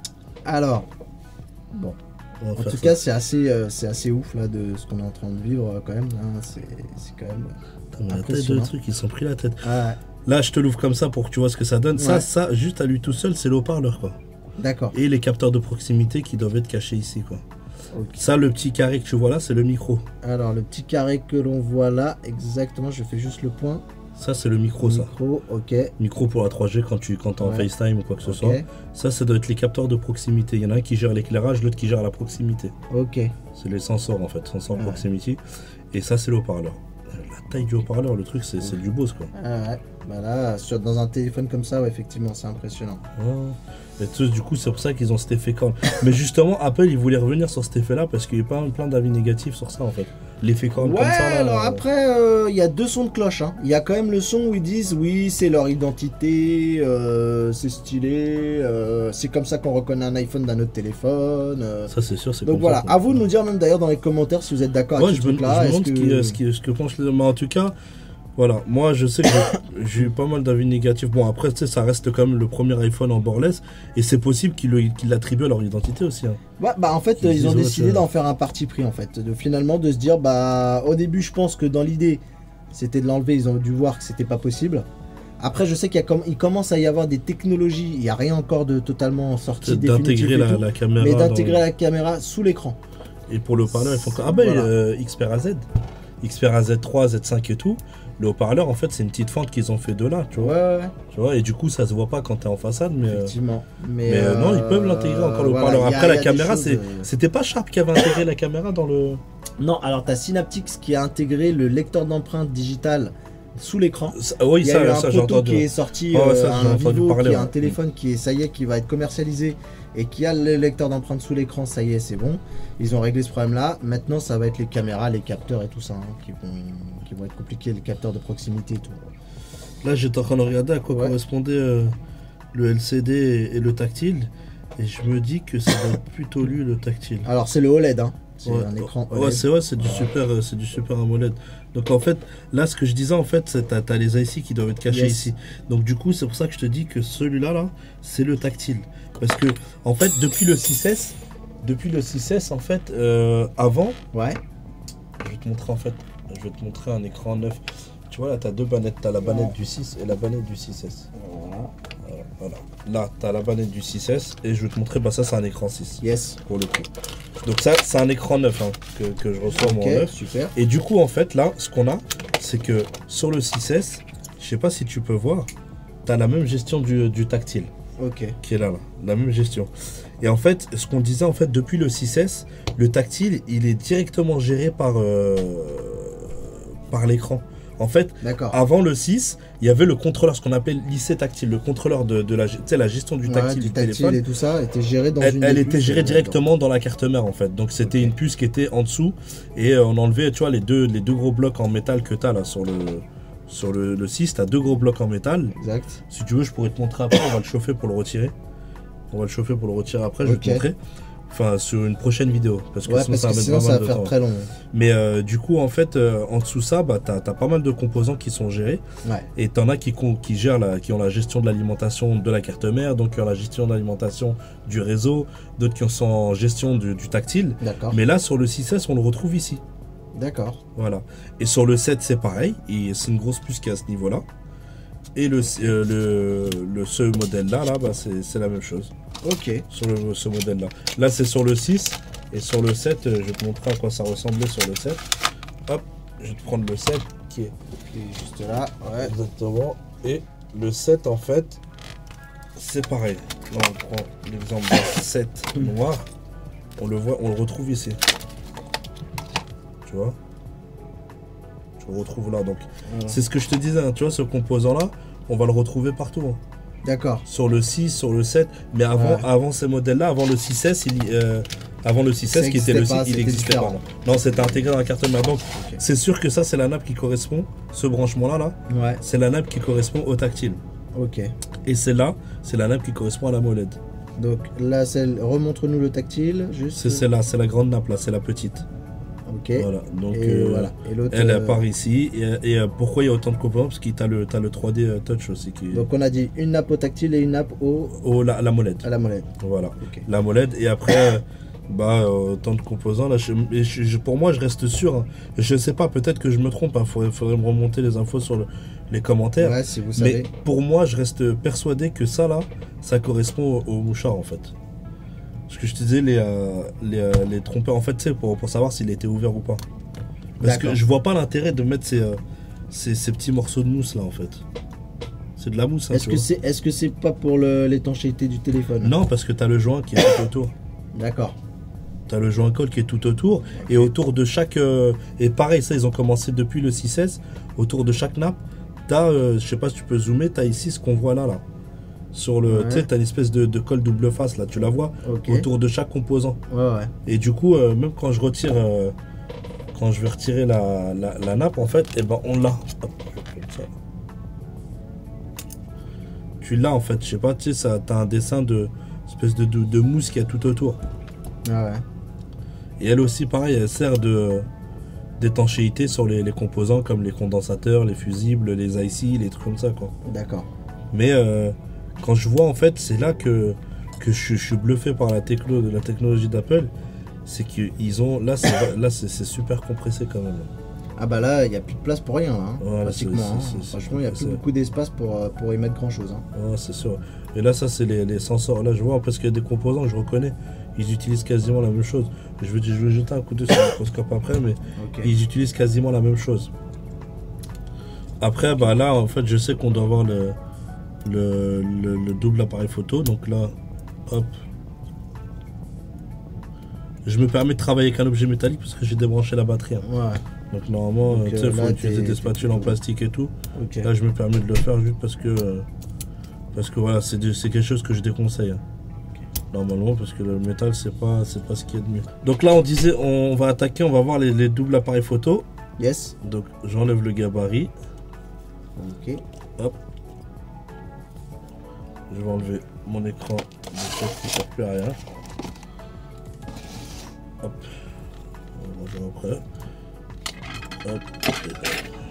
Alors, bon. On va En faire tout ça. cas, c'est assez, euh, c'est assez ouf, là, de ce qu'on est en train de vivre, euh, quand même. hein. C'est c'est quand même... Putain, mais la tête de impressionnant. trucs, ils sont pris la tête. Ah, Là, je te l'ouvre comme ça pour que tu vois ce que ça donne. Ça, Ouais. ça, juste à lui tout seul, c'est le haut-parleur quoi. d'accord. Et les capteurs de proximité qui doivent être cachés ici quoi. Ok. Ça, le petit carré que tu vois là, c'est le micro. Alors, le petit carré que l'on voit là, exactement, je fais juste le point. Ça, c'est le micro, ça. Micro, ok. Micro pour la trois G quand tu quand es en Ouais. FaceTime ou quoi que ce Ok. soit. Ça, ça doit être les capteurs de proximité. Il y en a un qui gère l'éclairage, l'autre qui gère la proximité. Ok. C'est les sensors en fait, sensors Ouais. proximity. Et ça, c'est le haut-parleur. La taille du haut-parleur, le truc, c'est c'est du beau quoi. Ah ouais. Bah là, sur, dans un téléphone comme ça, ouais, effectivement, c'est impressionnant. Ouais. Et tu sais, du coup, c'est pour ça qu'ils ont cet effet corne. Mais justement, Apple, ils voulaient revenir sur cet effet-là parce qu'il y a eu pas plein d'avis négatifs sur ça en fait. L'effet corne Ouais, comme ça. Là, alors euh, après, euh, il y a deux sons de cloche. hein. Il y a quand même le son où ils disent oui, c'est leur identité, euh, c'est stylé, euh, c'est comme ça qu'on reconnaît un iPhone d'un autre téléphone. euh. Ça, c'est sûr, c'est Donc comme voilà, ça, quoi. à vous de nous dire même d'ailleurs dans les commentaires si vous êtes d'accord Ouais, avec ce je me, je truc-là. me Est-ce demande ce, que- qui, ce, qui, ce que pensent les. Mais en tout cas, voilà, moi je sais que j'ai- j'ai eu pas mal d'avis négatifs. Bon, après, tu sais, ça reste quand même le premier iPhone en borderless et c'est possible qu'ils le- qu'ils l'attribuent à leur identité aussi. hein. Ouais, bah en fait, Ils euh, disent, ils ont ouais, décidé ça- d'en faire un parti pris en fait. De, finalement, de se dire, bah au début, je pense que dans l'idée, c'était de l'enlever. Ils ont dû voir que c'était pas possible. Après, je sais qu'il y a comme, il commence à y avoir des technologies. Il n'y a rien encore de totalement sorti C'est définitif d'intégrer et la, tout, la caméra. mais dans- d'intégrer la caméra sous l'écran. Et pour le haut-parleur, ils font quoi? Ah bah, Voilà. euh, Xperia Z. Xperia Z trois, Z cinq et tout. Le haut-parleur, en fait, c'est une petite fente qu'ils ont fait de là, tu Ouais, vois. ouais, ouais, Tu vois, et du coup, ça se voit pas quand t'es en façade, mais. euh, effectivement. Mais, Mais euh, non, ils peuvent euh, l'intégrer encore le voilà, haut-parleur. il y a- Après, il y la a des caméra, choses, c'est- euh, c'était pas Sharp qui avait intégré la caméra dans le. Non, alors t'as Synaptics qui a intégré le lecteur d'empreintes digitales sous l'écran. Ça- Oui, Il y a eu ça, un ça j'ai proto entendu. qui est sorti, Ah ouais, euh, ça, j'ai un entendu Vivo parler, qui a ouais. un téléphone qui est, ça y est, qui va être commercialisé et qui a le lecteur d'empreintes sous l'écran, ça y est, c'est bon. Ils ont réglé ce problème-là. Maintenant, ça va être les caméras, les capteurs et tout ça, hein, qui, vont, qui vont être compliqués, les capteurs de proximité et tout. Là, j'étais en train de regarder à quoi Ouais. correspondait euh, le L C D et, et le tactile. Et je me dis que ça doit être plutôt lui, le tactile. Alors, c'est le O L E D, hein. C'est Ouais. un écran O L E D. Ouais, c'est vrai, c'est du super, euh, c'est du super AMOLED. Donc en fait, là, ce que je disais, en fait, c'est t'as, t'as les I C qui doivent être cachés Yes. ici. Donc du coup, c'est pour ça que je te dis que celui-là, là, c'est le tactile. Parce que, en fait, depuis le six S, depuis le six S, en fait, euh, avant, Ouais. je vais te montrer en fait, je vais te montrer un écran neuf. Tu vois là, t'as deux bannettes, t'as la bannette du six et la bannette du six S. Voilà. Voilà, voilà. Là, t'as la bannette du six S et je vais te montrer, bah ça c'est un écran six Yes. pour le coup. Donc ça, c'est un écran neuf hein, que, que je reçois moi en Ok, neuf. super. Et du coup, en fait, là, ce qu'on a, c'est que sur le six S, je sais pas si tu peux voir, t'as la même gestion du, du tactile Ok. qui est là, là, la même gestion. Et en fait, ce qu'on disait, en fait, depuis le six S, le tactile, il est directement géré par, euh, par l'écran. En fait, D'accord. avant le six, il y avait le contrôleur, ce qu'on appelle l'I C tactile, le contrôleur de, de la, tu sais, la gestion du Ouais, tactile du du tactile téléphone. et tout ça était géré dans Elle, une elle des était puces, gérée euh, directement dans la carte mère en fait. Donc c'était Ok. une puce qui était en dessous et euh, on enlevait, tu vois, les deux, les deux gros blocs en métal que tu as là sur le, sur le, le six. Tu as deux gros blocs en métal. Exact. Si tu veux, je pourrais te montrer après. On va le chauffer pour le retirer. On va le chauffer pour le retirer après. Je vais Ok. te montrer. Enfin, sur une prochaine vidéo. Parce que Ouais, sinon, parce ça que va sinon mettre ça pas va mal de faire temps. très long. Mais euh, du coup, en fait, euh, en dessous ça, bah, tu as, pas mal de composants qui sont gérés. Ouais. Et tu en as qui, con- qui, gèrent la, qui ont la gestion de l'alimentation de la carte mère, donc qui ont la gestion de l'alimentation du réseau, d'autres qui sont en gestion du, du tactile. D'accord. Mais là, sur le six S, on le retrouve ici. D'accord. Voilà. Et sur le sept, c'est pareil. Et c'est une grosse puce qui est à ce niveau-là. Et le, euh, le, le, ce modèle-là, là, bah, c'est c'est la même chose. Ok. Sur le, ce modèle-là. Là, c'est sur le six. Et sur le sept, euh, je vais te montrer à quoi ça ressemblait sur le sept. Hop, je vais te prendre le sept qui est Qui est juste là. Ouais. exactement. Et le sept, en fait, c'est pareil. Là, on prend l'exemple d'un sept noir. On le voit, on le retrouve ici. Tu vois? Tu le retrouves là. Donc, Voilà. c'est ce que je te disais. hein, tu vois, ce composant-là, on va le retrouver partout. hein. D'accord. Sur le six, sur le sept. Mais avant, Ouais. avant ces modèles-là, avant le six S, il, euh, avant le six S, Ça qui était le existait pas, six, il c'était n'existait pas. différent. Non, c'était intégré dans la carte mère. Donc, Ok. c'est sûr que ça, c'est la nappe qui correspond. Ce branchement-là, là, Ouais. c'est la nappe qui correspond au tactile. Ok. Et c'est là, c'est la nappe qui correspond à la molette. Donc là, remontre-nous le tactile, juste. C'est celle-là, c'est la grande nappe là, c'est la petite. Ok. Voilà, donc et euh, voilà. Et l'autre, elle euh... part ici. Et, et euh, pourquoi il y a autant de composants? Parce que tu as le, t'as le trois D touch aussi. Qui... Donc on a dit une nappe au tactile et une nappe au. au la, la molette. À la molette. Voilà, okay. La molette. Et après, bah, euh, autant de composants. Là, je, je, je, pour moi, je reste sûr. Hein. Je sais pas, peut-être que je me trompe. Il hein. faudrait, faudrait me remonter les infos sur le, les commentaires. Ouais, si vous savez. Mais pour moi, je reste persuadé que ça, là, ça correspond au, au mouchard en fait. Ce que je te disais, les, euh, les, euh, les trompeurs, en fait, c'est pour, pour savoir s'il était ouvert ou pas. Parce que je vois pas l'intérêt de mettre ces, euh, ces, ces petits morceaux de mousse là en fait. C'est de la mousse. Hein, est-ce que c'est est-ce que c'est pas pour l'étanchéité du téléphone? Non, parce que tu as le joint qui est tout autour. D'accord. Tu as le joint colle qui est tout autour. Okay. Et autour de chaque... Euh, et pareil, ça ils ont commencé depuis le six seize. Autour de chaque nappe, tu as, euh, je sais pas si tu peux zoomer, tu as ici ce qu'on voit là. là. Sur le, ouais. Tu sais, tu as une espèce de, de colle double face là, tu la vois okay. Autour de chaque composant. Ouais, ouais. Et du coup, euh, même quand je retire... Euh, Quand je vais retirer la, la, la nappe, en fait, et ben on l'a. Tu l'as en fait, je sais pas, tu sais, ça, t'as un dessin de espèce de, de, de mousse qu'il y a tout autour. Ah ouais. Et elle aussi, pareil, elle sert de d'étanchéité sur les, les composants comme les condensateurs, les fusibles, les I C, les trucs comme ça, quoi. D'accord. Mais euh, quand je vois, en fait, c'est là que que je, je suis bluffé par la techno, de la technologie d'Apple. C'est qu'ils ont là c'est là c'est super compressé quand même. Ah bah là il n'y a plus de place pour rien hein, voilà, pratiquement. Hein. C est, c est, Franchement il n'y a plus beaucoup d'espace pour, pour y mettre grand chose. Hein. Ouais, c'est sûr. Et là ça c'est les, les sensors. Là je vois parce qu'il y a des composants que je reconnais. Ils utilisent quasiment la même chose. Je vais, je vais jeter un coup d'œil sur le microscope après mais okay. Ils utilisent quasiment la même chose. Après bah là en fait je sais qu'on doit avoir le, le, le, le double appareil photo. Donc là hop. Je me permets de travailler avec un objet métallique parce que j'ai débranché la batterie. Hein. Ouais. Donc normalement, tu sais, il faut utiliser des spatules en plastique et tout. Okay. Là, je me permets de le faire juste parce que, parce que voilà, c'est quelque chose que je déconseille. Hein. Okay. Normalement, parce que le métal, c'est pas, c'est pas ce qu'il y a de mieux. Donc là, on disait, on va attaquer, on va voir les, les doubles appareils photo. Yes. Donc j'enlève le gabarit. Ok. Hop. Je vais enlever mon écran. Je ne sert plus à rien. Hop, on va voir après. Hop, et hop.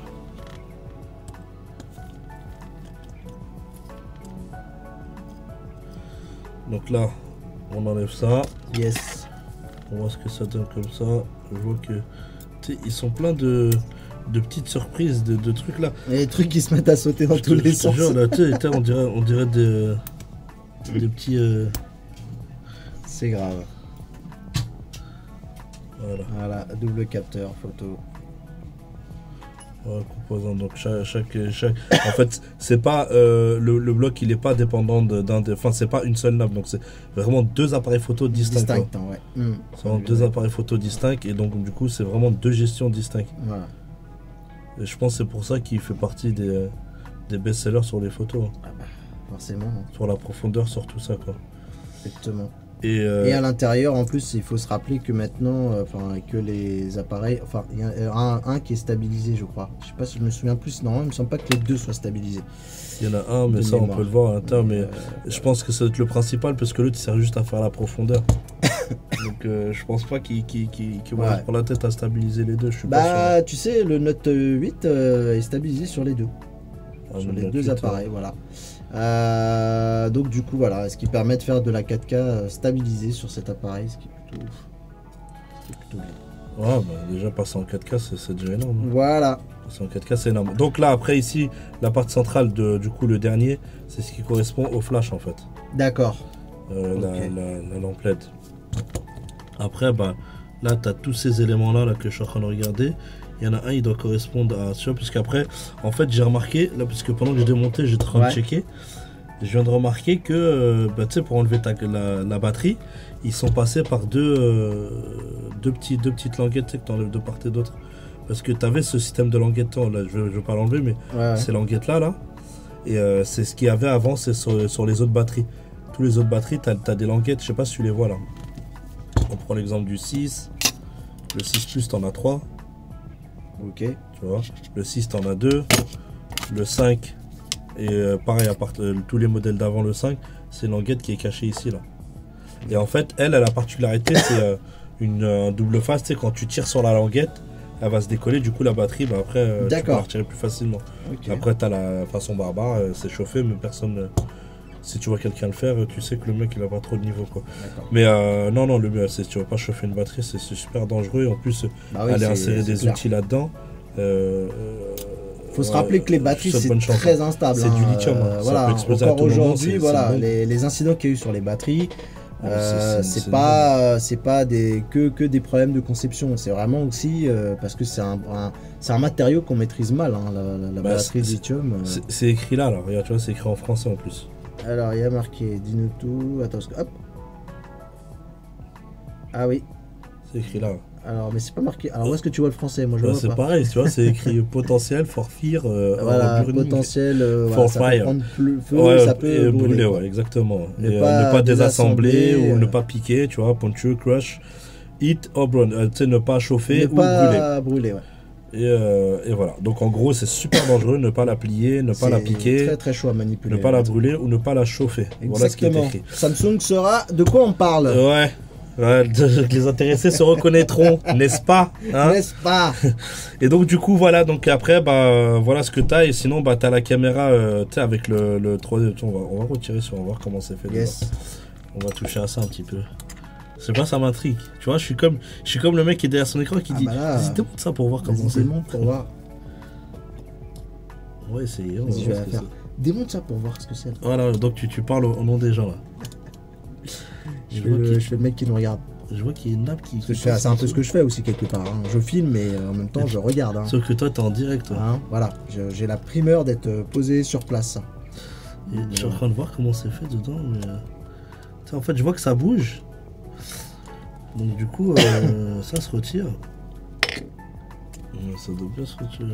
Donc là, on enlève ça. Yes. On voit ce que ça donne comme ça. Je vois que ils sont pleins de, de petites surprises, de, de trucs là. Il y a des trucs qui se mettent à sauter dans je tous te, les sens. Jure, là, on dirait, on dirait des, des petits. Euh... C'est grave. Voilà. Voilà, double capteur photo. Voilà, composant. Donc chaque, chaque, chaque... en fait, c'est pas euh, le, le bloc, il est pas dépendant d'un, de, enfin c'est pas une seule nappe, donc c'est vraiment deux appareils photo distincts. Distincts, ouais. Mmh. C'est vraiment deux appareils photo distincts et donc du coup c'est vraiment deux gestions distinctes. Voilà. Et je pense que c'est pour ça qu'il fait partie des, des best-sellers sur les photos. Ah bah, forcément. Hein. Sur la profondeur, sur tout ça quoi. Exactement. Et, euh... et à l'intérieur, en plus, il faut se rappeler que maintenant, euh, enfin, que les appareils, enfin, il y a un, un qui est stabilisé, je crois. Je sais pas si je me souviens plus. Non, il me semble pas que les deux soient stabilisés. Il y en a un, mais de ça, mémoire. On peut le voir à l'intérieur. Mais, mais euh, je pense que ça doit être le principal parce que l'autre sert juste à faire la profondeur. Donc, euh, je pense pas qu'il qu qu qu va se prendre la tête à stabiliser les deux. Je suis bah, pas sûr. Tu sais, le Note huit euh, est stabilisé sur les deux, ah, sur les deux huit, appareils, ouais. Voilà. Euh, donc du coup voilà, ce qui permet de faire de la quatre K stabilisée sur cet appareil, ce qui est plutôt, est plutôt bien. Ouais, bah, déjà passer en quatre K c'est déjà énorme. Voilà. Passer en quatre K c'est énorme. Donc là après ici, la partie centrale de du coup le dernier, c'est ce qui correspond au flash en fait. D'accord. Euh, okay. la, la, la lampe L E D. Après bah là tu as tous ces éléments là, là que je suis en train de regarder. Il y en a un, il doit correspondre à ça, parce qu'après, en fait, j'ai remarqué, là, parce que pendant que j'ai démonté, j'étais en train ouais. de checker, je viens de remarquer que, euh, bah, tu sais, pour enlever ta, la, la batterie, ils sont passés par deux, euh, deux, petits, deux petites languettes, tu sais, que tu enlèves de part et d'autre. Parce que tu avais ce système de languettes, là, je ne vais pas l'enlever, mais ouais. ces languettes-là, là, et euh, c'est ce qu'il y avait avant, c'est sur, sur les autres batteries. Tous les autres batteries, tu as, as des languettes, je sais pas si tu les vois, là. On prend l'exemple du six, le six plus, tu en as trois. Ok. Tu vois, le six t'en as deux, le cinq et euh, pareil à part euh, tous les modèles d'avant le cinq, c'est une languette qui est cachée ici là. Et en fait, elle, elle a la particularité, c'est euh, une euh, double face, tu sais, quand tu tires sur la languette, elle va se décoller, du coup la batterie, bah, après, euh, tu peux la retirer plus facilement. Okay. Après, tu as la façon barbare, euh, c'est chauffé, mais personne... Euh, si tu vois quelqu'un le faire, tu sais que le mec il a pas trop de niveau quoi. Mais euh, non non le mieux c'est si tu vas pas chauffer une batterie, c'est super dangereux et en plus bah oui, aller insérer des clair. outils là-dedans. Euh, faut se rappeler que les batteries c'est très instable. C'est hein. du lithium. Euh, hein. Voilà. Encore aujourd'hui, voilà, les, les incidents qu'il y a eu sur les batteries, euh, c'est pas c'est pas des que que des problèmes de conception. C'est vraiment aussi euh, parce que c'est un, un c'est un matériau qu'on maîtrise mal, hein, la, la, la bah, batterie de lithium. Euh... C'est écrit là, là, regarde, tu vois, c'est écrit en français en plus. Alors, il y a marqué, dis-nous tout. Attends, hop. Ah oui. C'est écrit là. Alors, mais c'est pas marqué. Alors, où est-ce que tu vois le français? Moi, je bah, vois pas. C'est pareil, tu vois, c'est écrit potentiel for fear. Euh, voilà, potentiel. Euh, for voilà, fire. Ça peut prendre feu, ouais, ça peut brûler. brûler ouais, exactement. Ne et, pas, euh, ne pas désassembler euh... ou ne pas piquer, tu vois, puncture, crush, heat or burn. Euh, tu sais, ne pas chauffer ne ou pas brûler. brûler, ouais. Et, euh, et voilà. Donc en gros, c'est super dangereux, ne pas la plier, ne pas la piquer. Très très chaud à manipuler. Ne pas la brûler ou ne pas la chauffer. Exactement. Voilà ce qui est écrit. Samsung sera. De quoi on parle? Ouais. Ouais, les intéressés se reconnaîtront, n'est-ce pas hein? N'est-ce pas? Et donc du coup voilà, donc après bah voilà ce que t'as et sinon bah t'as la caméra, euh, tu sais avec le, le trois D. On va, on va retirer sur, on va voir comment c'est fait. Yes. On va toucher à ça un petit peu. C'est pas ça m'intrigue. Tu vois, je suis comme, je suis comme le mec qui est derrière son écran qui ah dit, bah là, vas-y démonte ça pour voir comment c'est. Démonte pour voir. On va essayer. On va je vais la faire. Démonte ça pour voir ce que c'est. Voilà, donc tu, tu parles au, au nom des gens là. Je, je, je fais le mec qui nous regarde. Je vois qu'il y a une nappe qui... qui c'est un peu ce que je fais aussi quelque part. Hein. Je filme mais en même temps je regarde. Hein. Sauf que toi t'es en direct. Toi. Hein, voilà, j'ai la primeur d'être posé sur place. Et je suis en train de voir comment c'est fait dedans. Mais... en fait je vois que ça bouge. Donc du coup euh, ça se retire. Ça doit bien se retirer.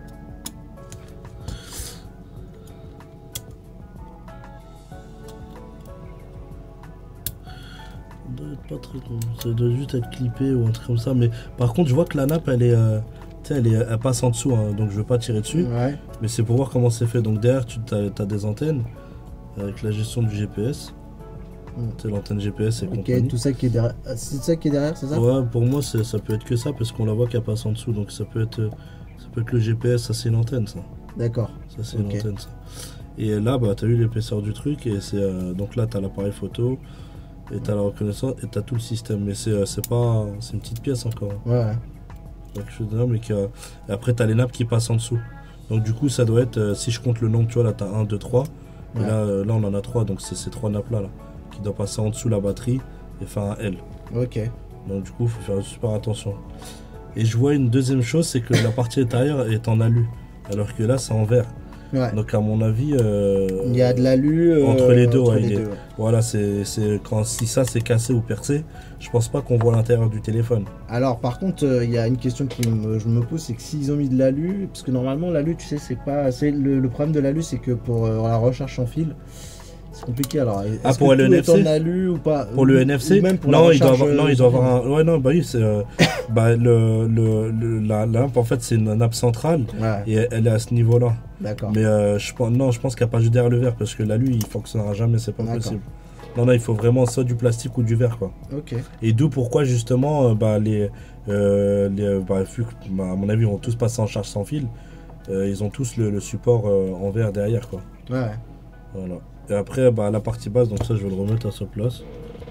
Pas très cool. Ça doit juste être clippé ou un truc comme ça, mais par contre je vois que la nappe elle est euh, elle, est, elle passe en dessous, hein, donc je veux pas tirer dessus, ouais. Mais c'est pour voir comment c'est fait. Donc derrière tu as, as des antennes avec la gestion du G P S, mm. C'est l'antenne G P S et okay, compagnie. Tout ça qui est derrière, c'est ça qui est derrière, c'est ça? Ouais, pour moi ça peut être que ça parce qu'on la voit qu'elle passe en dessous, donc ça peut être ça peut être le G P S, ça c'est une antenne ça. D'accord. Ça c'est okay. une antenne ça. Et là bah t'as eu l'épaisseur du truc et c'est euh, donc là t'as l'appareil photo. Et t'as la reconnaissance et t'as tout le système, mais c'est pas, c'est une petite pièce encore. Ouais. Quelque chose de là, mais qui a... Et après t'as les nappes qui passent en dessous. Donc du coup ça doit être, euh, si je compte le nombre, tu vois là t'as un, deux, trois. Ouais. Et là, euh, là on en a trois, donc c'est ces trois nappes là, là qui doivent passer en dessous la batterie et faire un L. Ok. Donc du coup faut faire super attention. Et je vois une deuxième chose, c'est que la partie intérieure est en alu, alors que là c'est en verre. Ouais. Donc à mon avis, euh, il y a de l'alu euh, entre les deux. Entre ouais, les est, deux ouais. Voilà, c'est quand si ça c'est cassé ou percé, je pense pas qu'on voit l'intérieur du téléphone. Alors par contre, il euh, y a une question que je me pose, c'est que s'ils ont mis de l'alu, parce que normalement l'alu, tu sais, c'est pas, c'est le, le problème de l'alu, c'est que pour euh, la recherche en fil, c'est compliqué. Alors, ah, pour le N F C en alu ou pas? Pour le N F C même pour non, la il doit avoir, euh, non, il doit avoir un. Ouais, non, bah oui, c'est. Euh, bah, le, le, le, la nappe, en fait, c'est une nappe centrale. Ouais. Et elle est à ce niveau-là. D'accord. Mais euh, je pense, non, je pense qu'il n'y a pas juste derrière le verre, parce que l'alu, il fonctionnera jamais, c'est pas possible. Non, non, il faut vraiment soit du plastique ou du verre, quoi. Ok. Et d'où pourquoi, justement, euh, bah, les. Euh, les bah, vu que, bah, à mon avis, ils vont tous passer en charge sans fil, euh, ils ont tous le, le support euh, en verre derrière, quoi. Ouais. Voilà. Et après, bah, la partie basse, donc ça, je vais le remettre à sa place.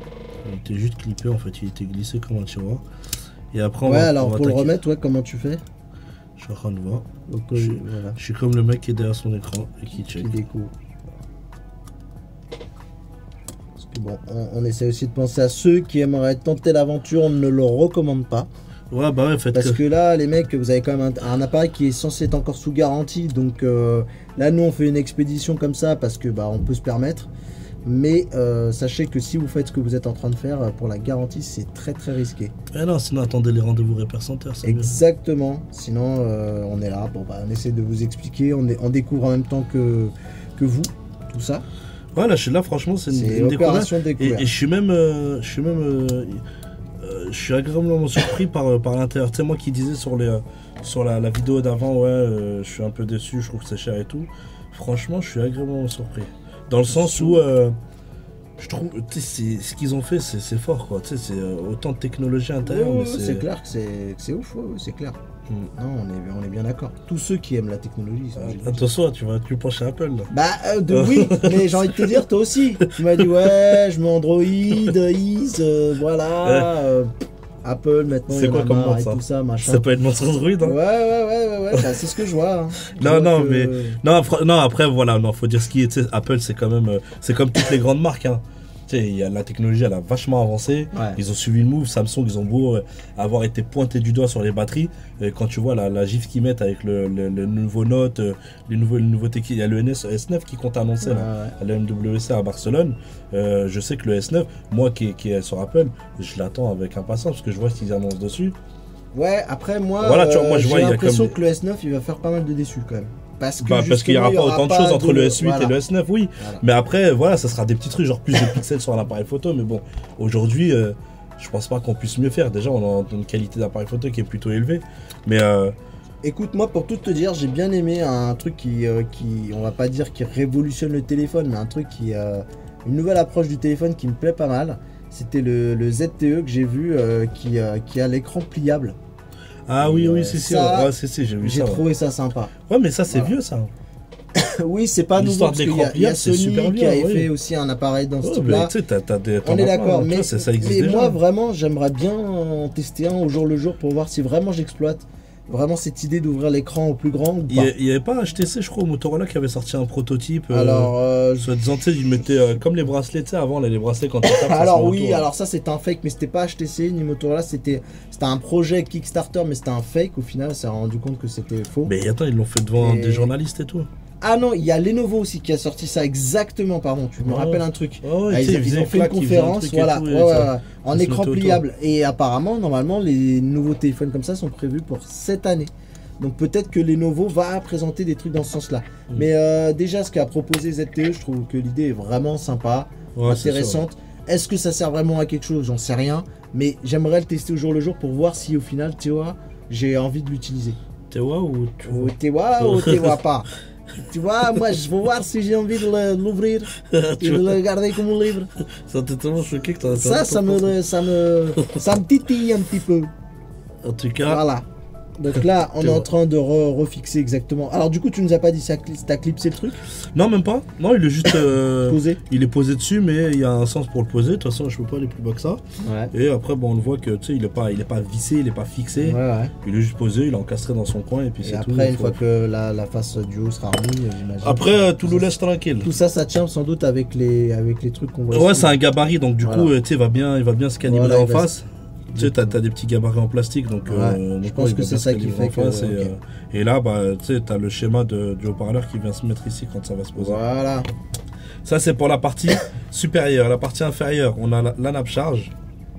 Il était juste clippé, en fait, il était glissé comme un tiroir. Et après, on ouais, va, alors on va pour le remettre, ouais, comment tu fais? Je suis en train de voir. Donc, je, suis, voilà. je suis comme le mec qui est derrière son écran et qui check. Qui découvre. Parce que bon, on, on essaie aussi de penser à ceux qui aimeraient tenter l'aventure, on ne le recommande pas. Ouais, bah ouais, faites Parce que... que là, les mecs, vous avez quand même un, un appareil qui est censé être encore sous garantie. Donc euh, là, nous, on fait une expédition comme ça parce que bah, on peut se permettre. Mais euh, sachez que si vous faites ce que vous êtes en train de faire, pour la garantie, c'est très très risqué. Eh non, sinon attendez les rendez-vous Repair Center. Exactement. Mieux. Sinon, euh, on est là. Bon, bah, on essaie de vous expliquer. On, est, on découvre en même temps que, que vous, tout ça. Voilà, je suis là, franchement, c'est une, une opération découverte. Et, et je suis même, euh, je suis même, euh, euh, je suis agréablement surpris par par l'intérieur. Tu sais, moi qui disais sur les, euh, sur la, la vidéo d'avant, ouais, euh, je suis un peu déçu, je trouve que c'est cher et tout. Franchement, je suis agréablement surpris. Dans le sens où, euh, je trouve, tu sais, ce qu'ils ont fait, c'est fort, quoi. Tu sais, c'est euh, autant de technologie intérieure. Ouais, mais ouais, c'est clair que c'est ouf, ouais, ouais, c'est clair. Mm. Non, on est, on est bien d'accord. Tous ceux qui aiment la technologie. Ça, ah, attention, tu vas tu pencher Apple. Là. Bah, euh, de, oui, mais j'ai envie de te dire, toi aussi. Tu m'as dit, ouais, je mets Android, Is, euh, voilà. Euh, Apple maintenant. C'est quoi comme monde ça tout ça, machin. Ça peut être mon Android. Hein. Ouais, ouais, ouais, ouais, ouais. Bah, c'est ce que je vois. Hein. Je non, vois non, que... mais non, après, non, après, voilà, non, faut dire ce qui est. Apple, c'est quand même, c'est comme toutes les grandes marques. Hein. Tu sais, y a, la technologie, elle a vachement avancé. Ouais. Ils ont suivi le move. Samsung, ils ont beau euh, avoir été pointés du doigt sur les batteries. Et quand tu vois la, la gif qu'ils mettent avec le, le, le nouveau Note, euh, les nouveaux, les nouveautés, il y a le S neuf qui compte annoncer ouais, là, ouais. à la M W C à Barcelone. Euh, je sais que le S neuf, moi qui, qui est sur Apple, je l'attends avec impatience parce que je vois ce qu'ils annoncent dessus. Ouais, après moi, voilà, tu vois, moi euh, j'ai l'impression comme... que le S neuf, il va faire pas mal de déçus quand même. Parce que bah, parce qu'il n'y aura pas autant de choses entre de... le S huit voilà. et le S neuf, oui. Voilà. Mais après, voilà, ça sera des petits trucs, genre plus de pixels sur un appareil photo. Mais bon, aujourd'hui, euh, je pense pas qu'on puisse mieux faire. Déjà, on a une qualité d'appareil photo qui est plutôt élevée. Mais euh... écoute, moi, pour tout te dire, j'ai bien aimé un truc qui, euh, qui, on va pas dire qui révolutionne le téléphone, mais un truc qui, euh, une nouvelle approche du téléphone qui me plaît pas mal. C'était le, le Z T E que j'ai vu, euh, qui, euh, qui a l'écran pliable. Ah oui, oui, c'est sûr. Ouais, c'est j'ai vu ça. J'ai trouvé ouais. ça sympa. Ouais, mais ça, c'est voilà. vieux, ça. Oui, c'est pas nouveau, parce qu'il y a, il y a Sony super bien, qui a oui. fait aussi un appareil dans ce ouais, type-là. Tu sais, t'as, t'as des, on est d'accord, mais, ça, ça existe mais déjà. moi, vraiment, j'aimerais bien en tester un au jour le jour pour voir si vraiment j'exploite vraiment cette idée d'ouvrir l'écran au plus grand ou pas. Il n'y avait pas H T C, je crois, au Motorola qui avait sorti un prototype. Alors, euh, soit disant, tu sais, ils mettaient euh, comme les bracelets, tu sais, avant, là, les bracelets quand tu tapes. Alors oui, retour, alors ça c'est un fake, mais c'était pas H T C ni Motorola, c'était un projet Kickstarter, mais c'était un fake. Au final, on s'est rendu compte que c'était faux. Mais attends, ils l'ont fait devant et... des journalistes et tout. Ah non, il y a Lenovo aussi qui a sorti ça exactement, pardon, tu me oh. rappelles un truc. Oh, ah, ils, ils, ils ont fait une conférence, voilà, tout, ouais, ouais, ouais, en écran pliable. Et apparemment, normalement, les nouveaux téléphones comme ça sont prévus pour cette année. Donc peut-être que Lenovo va présenter des trucs dans ce sens-là. Mmh. Mais euh, déjà, ce qu'a proposé Z T E, je trouve que l'idée est vraiment sympa, ouais, intéressante. Est-ce que ça sert vraiment à quelque chose? J'en sais rien. Mais j'aimerais le tester au jour le jour pour voir si au final, tu vois, j'ai envie de l'utiliser. Tu vois ou tu vois, tu vois ou tu vois pas? Tu vois, moi je veux voir si j'ai envie de l'ouvrir et de le garder comme un livre. Ça t'a tellement choqué que t'as Ça, ça me, ça me, ça me titille un petit peu. En tout cas. Voilà. Donc là, on est en train de re refixer exactement. Alors du coup, tu nous as pas dit si t'as clipsé le truc? Non, même pas. Non, il est juste euh, posé. Il est posé dessus, mais il y a un sens pour le poser. De toute façon, je peux pas aller plus bas que ça. Ouais. Et après, bon, on le voit que tu sais, il est pas, il est pas vissé, il est pas fixé. Ouais, ouais. Il est juste posé, il est encastré dans son coin et puis c'est tout. Après, une faut... fois que la, la face du haut sera remise, j'imagine. Après, tout nous laisse tranquille. Tout ça, ça tient sans doute avec les, avec les trucs qu'on voit. Ouais, c'est un gabarit, donc du voilà. coup, tu sais, il va bien, il va bien se calibrer voilà, en face. Tu sais, t'as as des petits gabarits en plastique, donc ouais, euh, je pense que c'est ça qui fait que... Face, okay. et, euh, et là, bah, tu sais, t'as le schéma de, du haut-parleur qui vient se mettre ici quand ça va se poser. Voilà. Ça, c'est pour la partie supérieure. La partie inférieure, on a la, la nappe charge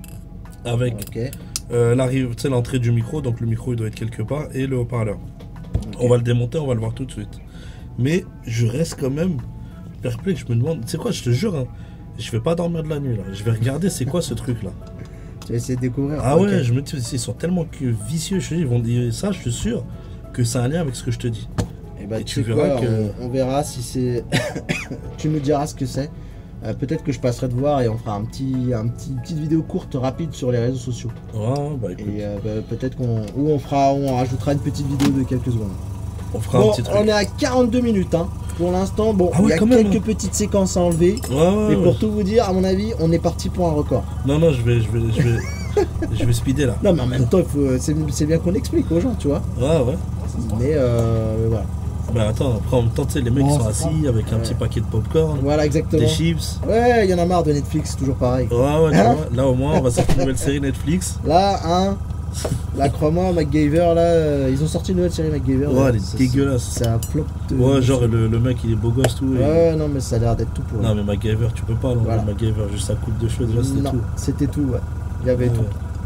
avec okay. euh, l'entrée du micro, donc le micro, il doit être quelque part, et le haut-parleur. Okay. On va le démonter, on va le voir tout de suite. Mais je reste quand même perplexe. Je me demande, tu sais quoi, je te jure, hein, je vais pas dormir de la nuit, là. Je vais regarder c'est quoi ce truc-là. Tu vas essayer de découvrir. Ah okay. ouais, je me dis, ils sont tellement vicieux, je te dis, ils vont dire ça, je suis sûr que c'est un lien avec ce que je te dis. Et bah, Et tu, tu verras quoi, que... on, on verra si c'est... tu nous diras ce que c'est. Euh, Peut-être que je passerai te voir et on fera un petit, un petit, une petite vidéo courte, rapide sur les réseaux sociaux. Ouais, bah écoute. Et euh, bah, peut-être qu'on... Ou on fera, on rajoutera une petite vidéo de quelques secondes. On fera bon, un petit truc. On est à quarante-deux minutes, hein. Pour l'instant, bon, ah ouais, il y a quelques même. petites séquences à enlever. Ouais, ouais, mais ouais. pour tout vous dire, à mon avis, on est parti pour un record. Non, non, je vais, je vais, je vais, je vais speeder là. Non, mais en même temps, c'est bien qu'on explique aux gens, tu vois. Ouais, ouais. Mais euh, voilà. Bah attends, après en même temps, tu sais, les mecs oh, sont assis pas. avec un ouais. petit paquet de popcorn. Voilà, exactement. Des chips. Ouais, il y en a marre de Netflix, toujours pareil. Ouais, ouais, hein là au moins, on va sortir une nouvelle série Netflix. Là, hein. Là, crois-moi, MacGyver, là, euh, ils ont sorti une nouvelle série MacGyver. Ouais, elle est dégueulasse. C'est un flop de... Ouais, genre le, le mec il est beau gosse tout. Et... Ouais, non, mais ça a l'air d'être tout pour Non, mais MacGyver, tu peux pas, non, voilà. MacGyver, juste sa coupe de cheveux, déjà c'était tout. C'était tout, ouais. Il y avait ouais, tout.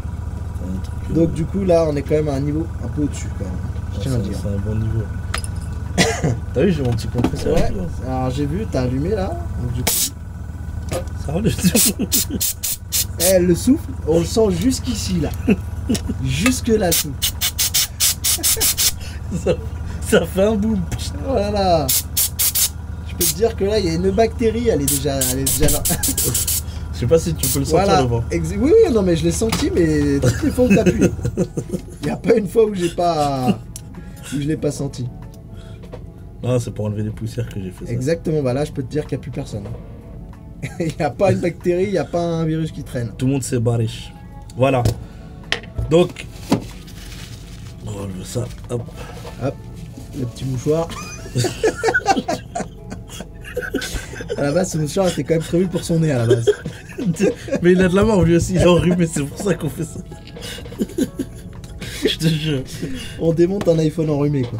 Ouais. Donc, du coup, là, on est quand même à un niveau un peu au-dessus, quand même. Je tiens à dire. C'est un bon niveau. T'as vu, j'ai mon petit compresseur. Ouais, alors j'ai vu, t'as allumé là. Donc, du coup... Ça va le souffle. Eh, le souffle, on le sent jusqu'ici, là. Jusque là tout. ça, ça fait un boom. Voilà. Je peux te dire que là, il y a une bactérie, elle est déjà, elle est déjà là. Je sais pas si tu peux le sentir Voilà. devant. Ex oui, oui, non, mais je l'ai senti, mais toutes les fois où t'appuies. Il n'y a pas une fois où j'ai pas, où je l'ai pas senti. Non, c'est pour enlever les poussières que j'ai fait ça. Exactement, bah là, je peux te dire qu'il n'y a plus personne. Il n'y a pas une bactérie, il n'y a pas un virus qui traîne. Tout le monde s'est barré. Voilà. Donc, on va enlever ça. Hop. Hop, le petit mouchoir. À la base, ce mouchoir était quand même prévu pour son nez à la base. Mais il a de la mort lui aussi, il est enrhumé, c'est pour ça qu'on fait ça. Je te jure. On démonte un iPhone enrhumé, quoi.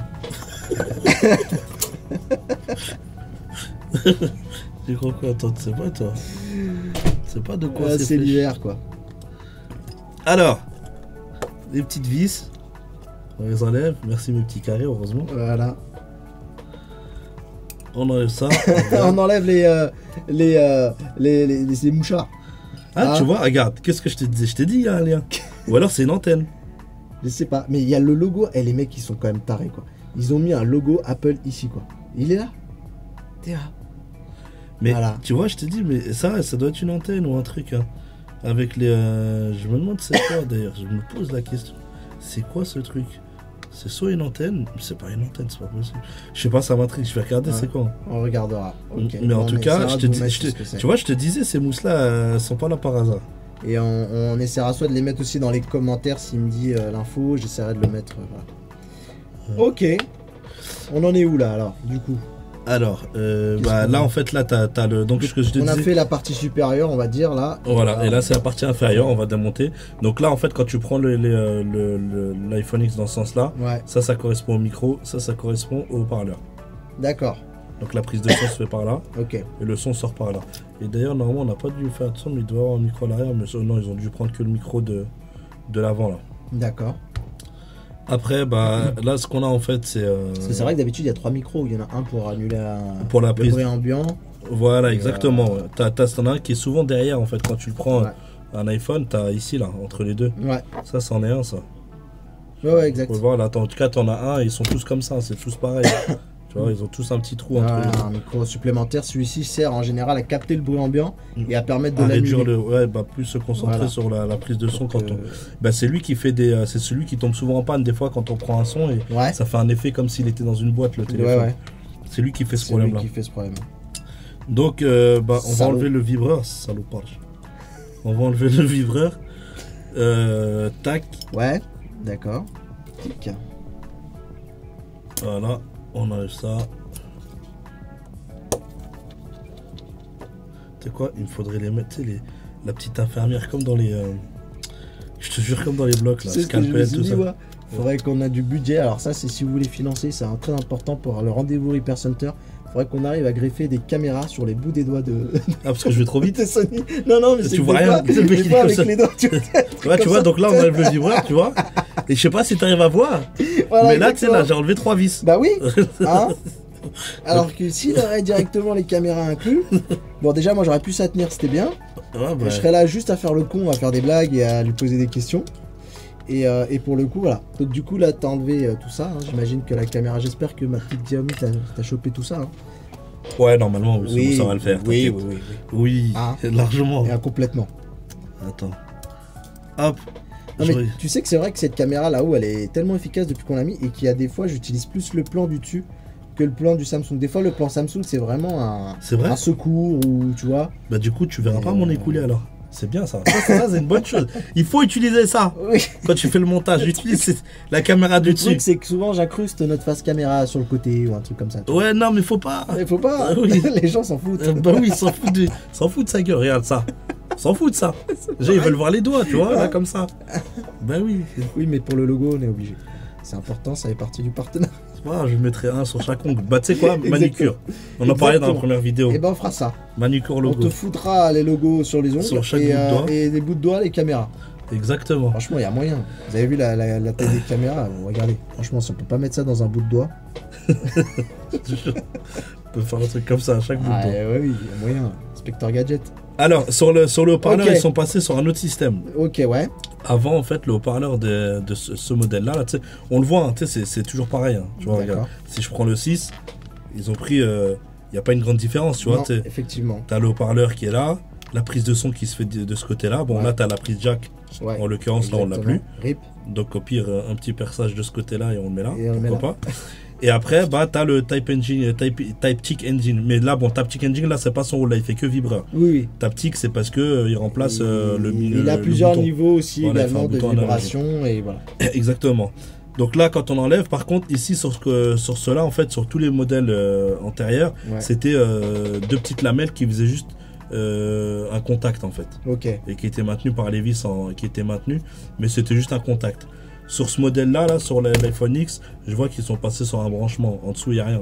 Tu crois quoi? Attends, tu sais pas toi? C'est pas de quoi Ouais, c'est c'est fait. l'hiver, quoi. Alors, les petites vis. On les enlève. Merci mes petits carrés, heureusement. Voilà. On enlève ça. On enlève les, euh, les, euh, les, les, les, les mouchards. Ah, Ah. tu vois, regarde, qu'est-ce que je te disais? Je t'ai dit, il y a un lien. Ou alors c'est une antenne. Je sais pas, mais il y a le logo. Et les mecs, ils sont quand même tarés, quoi. Ils ont mis un logo Apple ici, quoi. Il est là. T'es là. Mais Voilà. tu vois, je te dis, mais ça, ça doit être une antenne ou un truc. Hein. Avec les. euh, Je me demande c'est quoi d'ailleurs. Je me pose la question. C'est quoi ce truc? C'est soit une antenne, c'est pas une antenne, c'est pas possible. Je sais pas, ça m'intrigue. Je vais regarder, Ouais. c'est quoi. On regardera. Ok. Mais en On tout cas, essaiera je de te vous dis, mettre je te- ce que c'est. tu vois, je te disais, ces mousses-là, euh, sont pas là par hasard. Et on, on essaiera soit de les mettre aussi dans les commentaires s'il me dit euh, l'info, j'essaierai de le mettre. euh, voilà. Ok. On en est où là alors, du coup? Alors, euh, Qu'est-ce bah, qu'on là a en fait, là, t'as as le. Donc, ce que je te On a disais. fait la partie supérieure, on va dire là. Voilà, et là c'est la partie inférieure, on va démonter. Donc là en fait quand tu prends le, les, euh, le, le- l'iPhone X dans ce sens là, Ouais, ça ça correspond au micro, ça ça correspond au haut-parleur. d'accord. Donc la prise de son se fait par là, Ok. et le son sort par là. Et d'ailleurs normalement on n'a pas dû faire de son, mais il doit y avoir un micro à l'arrière, mais ça, non ils ont dû prendre que le micro de, de l'avant là. D'accord. Après bah là ce qu'on a en fait c'est... euh, Parce que c'est vrai que d'habitude il y a trois micros. Il y en a un pour annuler un... pour la le prise. bruit ambiant. Voilà Et, exactement. euh, Ouais. T'as, t'as, t'en as un qui est souvent derrière en fait quand tu le prends Ouais. un iPhone, t'as ici là, entre les deux. Ouais. Ça c'en est un ça. Ouais, ouais, exact. Faut le voir là, attends, en tout cas t'en as un, ils sont tous comme ça, c'est tous pareil. Tu vois, ils ont tous un petit trou entre Voilà, les deux. un micro supplémentaire. Celui-ci sert en général à capter le bruit ambiant et à permettre de À l'annuler. réduire le. Ouais, bah plus se concentrer Voilà. sur la, la prise de son Donc, quand euh, on. Bah c'est lui qui fait des. euh, C'est celui qui tombe souvent en panne des fois quand on prend un son et Ouais. ça fait un effet comme s'il était dans une boîte le Ouais, téléphone. ouais. C'est lui qui fait ce C'est lui problème là. qui fait ce problème. Donc euh, bah on va Salaud. enlever le vibreur, salopard. On va enlever le vibreur. Euh, tac, Ouais, d'accord. Tic. voilà, on enlève ça. Tu sais quoi, il me faudrait les mettre, tu sais, les, la petite infirmière comme dans les. euh, je te jure, comme dans les blocs là, C'est ce que je me scalpel, suis tout dit, ça. ouais. Faudrait qu'on a du budget. Alors ça, c'est si vous voulez financer, c'est un très important pour le rendez-vous Repair Center. Faudrait qu'on arrive à greffer des caméras sur les bouts des doigts de, Ah, parce que je vais trop vite. de Sony. Non, non, mais c'est Tu que vois des rien, fois- tu sais, le mec, des il est fois, comme avec ça. les doigts, tu vois. Ouais, Comme tu vois, ça. donc là on enlève le vibreur, tu vois. Et je sais pas si t'arrives à voir. Voilà, mais là, tu sais, là, exactement. j'ai enlevé trois vis. Bah oui. Hein. Alors que s'il aurait directement les caméras inclus, bon déjà moi j'aurais pu ça tenir, c'était bien. Ouais, bah, Je serais là juste à faire le con, à faire des blagues et à lui poser des questions. Et, euh, et pour le coup, voilà. Donc du coup là t'as enlevé euh, tout ça. hein. J'imagine que la caméra, j'espère que ma petite Xiaomi t'a t'as chopé tout ça. hein. ouais, normalement, oui, c'est bon, ça va le faire. Oui, t'inquiète. oui, oui, oui. Oui, Ah. largement. Et, euh, complètement. Attends. Hop. Non mais Je- tu sais que c'est vrai que cette caméra là-haut elle est tellement efficace depuis qu'on l'a mis et qu'il y a des fois j'utilise plus le plan du dessus que le plan du Samsung. Des fois le plan Samsung c'est vraiment un, C'est vrai un secours ou tu vois. Bah, du coup, tu verras Mais, pas mon euh, écoulé alors. C'est bien ça. Ça, ça, c'est une bonne chose. Il faut utiliser ça. Oui. Quand tu fais le montage, utilise cette- la caméra du Le dessus. truc c'est que souvent j'incruste notre face caméra sur le côté ou un truc comme ça. Ouais, non, mais faut pas. Il faut pas, Ah oui. les gens s'en foutent. Euh, bah oui, ils s'en foutent de, s'en foutent de sa gueule, regarde ça. Ils s'en foutent de ça. Déjà, ils veulent voir les doigts, tu vois, là, comme ça. Bah oui. Oui, mais pour le logo, on est obligé. C'est important, ça fait partie du partenariat. Voilà, je mettrai un sur chaque ongle. Bah, tu sais quoi, manucure. On en parlait dans la Exactement. première vidéo. Et ben, on fera ça. Manucure On logo. te foutra les logos sur les ongles Sur chaque et, bout de doigt. et les bouts de doigts, les caméras. Exactement. Franchement, il y a moyen. Vous avez vu la, la, la taille des caméras? Bon, regardez. Franchement, si on peut pas mettre ça dans un bout de doigt. On peut faire un truc comme ça à chaque bout Ah, de doigt. ouais, oui, il y a moyen. Inspecteur Gadget. Alors, sur le, sur le haut-parleur, Ok. ils sont passés sur un autre système. Ok, ouais. Avant, en fait, le haut-parleur de, de ce, ce modèle-là, là, tu sais, on le voit, hein, tu sais, c'est- c'est toujours pareil. hein. Tu vois, D'accord. regarde. Si je prends le six, ils ont pris. Il n'y a pas une grande différence, tu vois. Non, t'es- effectivement. T'as le haut-parleur qui est là, la prise de son qui se fait de, de ce côté-là. Bon, Ouais. là, t'as la prise jack. Ouais. En l'occurrence, là, on l'a plus. Exactement. Rip. Donc, au pire, euh, un petit perçage de ce côté-là et on le met là. Et on le met pourquoi pas. Et après, bah, t'as le Type Engine, euh, Type, Type-Tick Engine. Mais là, bon, Type-Tick Engine, là, c'est pas son rôle, là, il fait que vibreur. Oui, oui. Taptic, c'est parce que euh, il remplace euh, le il, le- il a le plusieurs bouton. niveaux aussi Voilà, il fait également un de bouton vibration et voilà. Exactement. Donc là, quand on enlève, par contre, ici sur ce que- sur cela, en fait, sur tous les modèles euh, antérieurs, Ouais. c'était euh, deux petites lamelles qui faisaient juste euh, un contact en fait, Ok. et qui étaient maintenues par les vis, en, qui étaient maintenues, mais c'était juste un contact. Sur ce modèle-là, là, sur l'iPhone X, je vois qu'ils sont passés sur un branchement. En dessous, il n'y a rien.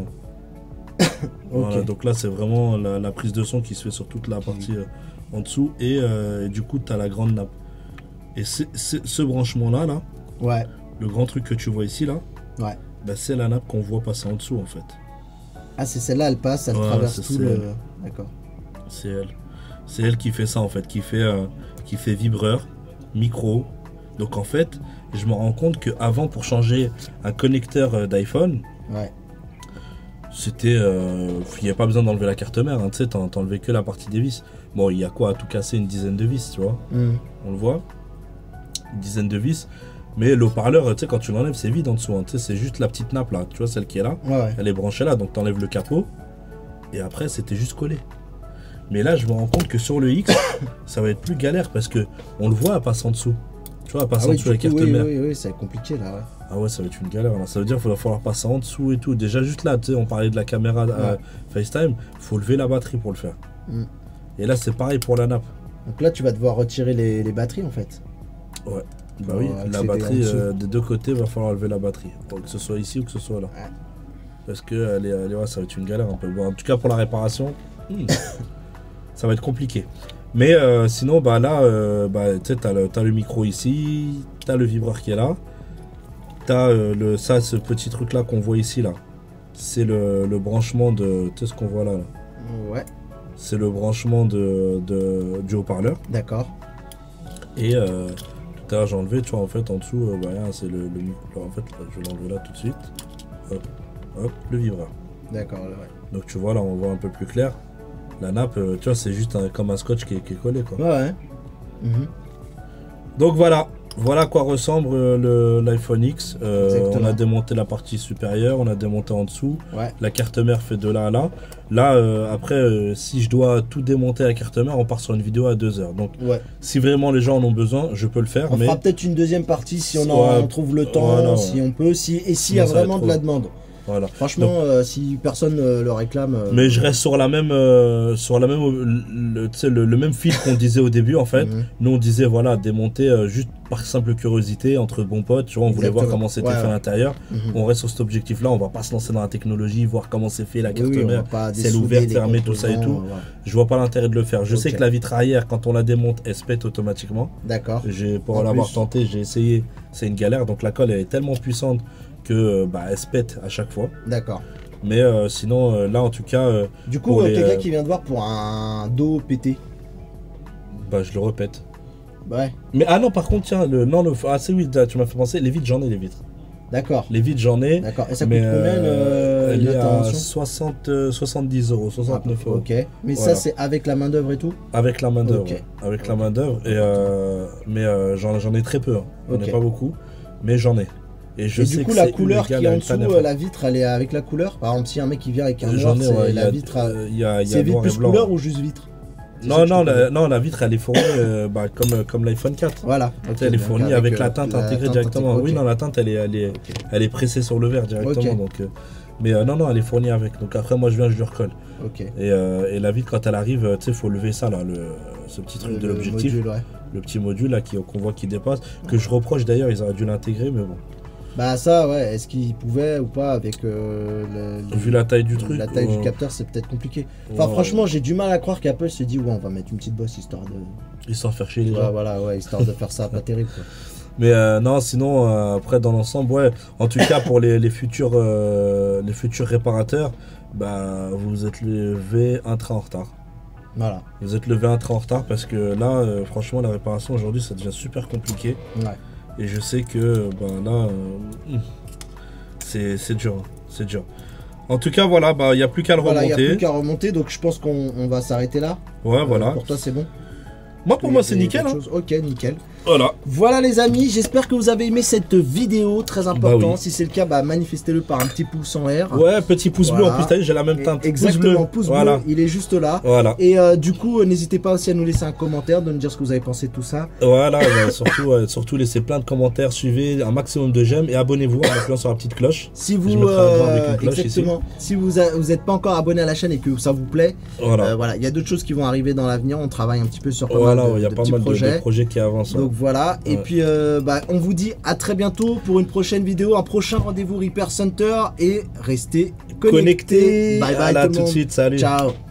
Voilà, Ok. donc là, c'est vraiment la, la prise de son qui se fait sur toute la partie euh, en dessous, et, euh, et du coup, tu as la grande nappe. Et c'est- c'est- ce branchement-là, là, Ouais. le grand truc que tu vois ici, là, Ouais. bah, c'est la nappe qu'on voit passer en dessous, en fait. Ah, c'est celle-là, elle passe, elle Ouais, traverse c'est tout celle. le. D'accord. C'est elle. C'est elle qui fait ça, en fait, qui fait, euh, qui fait vibreur, micro. Donc, en fait, je me rends compte qu'avant, pour changer un connecteur euh, d'iPhone, Ouais. c'était... euh, il n'y a pas besoin d'enlever la carte mère, hein, tu sais, t'en- t'enlevais que la partie des vis. Bon, il y a quoi à tout casser, une dizaine de vis, tu vois. Hmm. On le voit. Une dizaine de vis. Mais le haut-parleur, tu sais, quand tu l'enlèves, c'est vide en dessous. Hein, tu sais, c'est juste la petite nappe là. Tu vois, celle qui est là. Ouais, ouais. Elle est branchée là. Donc, tu enlèves le capot. Et après, c'était juste collé. Mais là, je me rends compte que sur le X, ça va être plus galère parce que on le voit à passer en dessous. Tu vois, à passer Ah en oui, dessous de la du coup, carte oui, mère. oui, oui, c'est compliqué là. Ouais. Ah ouais, ça va être une galère. Là. Ça veut dire qu'il va falloir passer en dessous et tout. Déjà, juste là, tu sais, on parlait de la caméra euh, Ouais. FaceTime. Faut lever la batterie pour le faire. Mm. Et là, c'est pareil pour la nappe. Donc là, tu vas devoir retirer les, les batteries en fait. Ouais. Bah Pour oui, accéder la en batterie dessous. euh, des deux côtés, va falloir lever la batterie. Pour que ce soit ici ou que ce soit là. Ouais. Parce que elle est, elle est- ouais, ça va être une galère un peu. Bon, en tout cas, pour la réparation, hmm, ça va être compliqué. Mais euh, sinon, bah là, euh, bah, tu sais, t'as le, t'as le micro ici, t'as le vibreur qui est là. T'as euh, le, ça, ce petit truc là qu'on voit ici là. C'est le, le branchement de. Tu sais ce qu'on voit là, là. Ouais, C'est le branchement de, de- du haut-parleur. d'accord. Et euh, tout à l'heure j'ai enlevé, tu vois, en fait en dessous, euh, bah, là, c'est le, le micro. En fait, là, je vais l'enlever là tout de suite. Hop, hop, le vibreur. D'accord, ouais. Donc tu vois, là on voit un peu plus clair. La nappe, euh, tu vois, c'est juste un- comme un scotch qui est, qui est collé quoi. Ouais, ouais. Mhm. Donc voilà, voilà à quoi ressemble euh, le- l'iPhone X. Euh, Exactement. on a démonté la partie supérieure, on a démonté en dessous. Ouais. La carte mère fait de là à là. Là, euh, après, euh, si je dois tout démonter la carte mère, on part sur une vidéo à deux heures. Donc Ouais. si vraiment les gens en ont besoin, je peux le faire. On mais fera peut-être une deuxième partie si on en Ouais, trouve le temps, voilà, ouais. si on peut, si et s'il y a Sinon, ça va vraiment être de la trop. demande. voilà. Franchement, euh, si personne euh, le réclame. euh, Mais je reste sur la même, euh, sur la même, le, tu sais, le, le même fil qu'on disait au début en fait. Mhm. Nous on disait voilà démonter euh, juste par simple curiosité entre bons potes. Tu vois, on voulait voir Exactement. comment c'était Ouais, fait à ouais. l'intérieur. Mhm. On reste sur cet objectif-là. On va pas se lancer dans la technologie, voir comment c'est fait la Oui, carte oui, on va mère. pas celle dessouder ouverte, les fermée, tout ça et composants, tout. euh, voilà. Je vois pas l'intérêt de le faire. Je sais Ok. que la vitre arrière, quand on la démonte, elle se pète automatiquement. D'accord. J'ai pour En l'avoir plus. tenté, j'ai essayé. C'est une galère. Donc la colle elle est tellement puissante que euh, bah, elle se pète à chaque fois. D'accord. Mais euh, sinon euh, là en tout cas. euh, Du coup, Pour euh, les, quelqu'un euh, qui vient de voir pour un dos pété. Bah, je le répète. Ouais. Mais ah non, par contre, tiens, le, non, le, ah, c'est oui, tu m'as fait penser, les vitres, j'en ai les vitres. D'accord. Les vitres, j'en ai. D'accord. Et ça coûte mais combien euh, le- elle est à l'intervention soixante, euh, soixante-dix euros, soixante-neuf euros. Ok. Mais Voilà. ça, c'est avec la main-d'œuvre et tout. Avec la main d'œuvre. Ok. ouais. Avec la main d'œuvre. Et euh, mais euh, j'en, j'en ai très peu. Hein. J'en ai Ok. pas beaucoup. Mais j'en ai. Et je et sais du coup, que la c'est couleur qui illégal est en avec dessous, la neuf. euh, la vitre, elle est avec la couleur. Par exemple, si un mec qui vient avec un noir, J'en ai, c'est ouais, il y la a- vitre. à- euh, il y a, il y a C'est vitre noir et plus blanc. couleur ou juste vitre? C'est ça Non, que je non, comprends. la, non, la vitre, elle est fournie euh, bah, comme, comme l'iPhone quatre. Voilà. Tu ok, sais, elle est donc fournie avec, euh, la teinte intégrée teinte directement. intégrée, Oui, ok. non, la teinte, elle est, elle est, Ok. elle est pressée sur le verre directement. Ok. Donc, euh, mais euh, non, non, elle est fournie avec. Donc après, moi, je viens, je lui recolle. Ok. Et, euh, et la vitre, quand elle arrive, euh, tu sais, il faut lever ça, là, le, ce petit truc Le- de le l'objectif. module, ouais. Le petit module, là, qui- qu'on voit qui dépasse. Que je reproche d'ailleurs, ils auraient dû l'intégrer, mais bon. Bah ça, ouais. Est-ce qu'il pouvait ou pas avec euh, le- le- Vu la taille du truc. La taille euh, du capteur, c'est peut-être compliqué. Enfin, ouais, franchement, j'ai du mal à croire qu'Apple se dit, ouais, on va mettre une petite bosse histoire de. Ils s'en faire chier, les Ouais, gens. voilà, ouais, histoire de faire ça pas terrible. Quoi. Mais euh, non, sinon, euh, après, dans l'ensemble, ouais. En tout cas, pour les, les, futurs, euh, les futurs réparateurs, bah, vous vous êtes levé un train en retard. Voilà. Vous êtes levé un train en retard parce que là, euh, franchement, la réparation aujourd'hui, ça devient super compliqué. Ouais. Et je sais que, ben là, euh, c'est c'est dur. hein, C'est dur. En tout cas, voilà, bah il n'y a plus qu'à le Voilà, il n'y a remonter. plus qu'à remonter, donc je pense qu'on on va s'arrêter là. Ouais, Euh, voilà. Pour toi, c'est bon? Moi, pour Il y moi, a c'est des- nickel. d'autres Hein. choses. Ok, nickel. Voilà. Voilà les amis, j'espère que vous avez aimé cette vidéo, très important. Bah oui. Si c'est le cas, bah, manifestez-le par un petit pouce en l'air. Ouais, petit pouce bleu. Voilà. En plus, t'as vu, j'ai la même Et- teinte. Exactement, pouce bleu, Voilà. il est juste là. Voilà. Et euh, du coup, euh, n'hésitez pas aussi à nous laisser un commentaire, de nous dire ce que vous avez pensé de tout ça. Voilà, ouais, surtout, euh, surtout laissez plein de commentaires, suivez un maximum de j'aime et abonnez-vous en appuyant sur la petite cloche. Si Je vous, mettrai un doigt avec euh, une cloche exactement, si vous a- vous n'êtes pas encore abonné à la chaîne et que ça vous plaît, Voilà. euh, voilà, il y a d'autres choses qui vont arriver dans l'avenir. On travaille un petit peu sur pas Voilà, mal de, il y a de pas petits mal de, projets. de projets qui avancent. Donc voilà, et Ouais. puis euh, bah, on vous dit à très bientôt pour une prochaine vidéo, un prochain rendez-vous Repair Center et restez connectés. Connectés. Bye bye Voilà, tout le tout de monde. suite, salut. Ciao.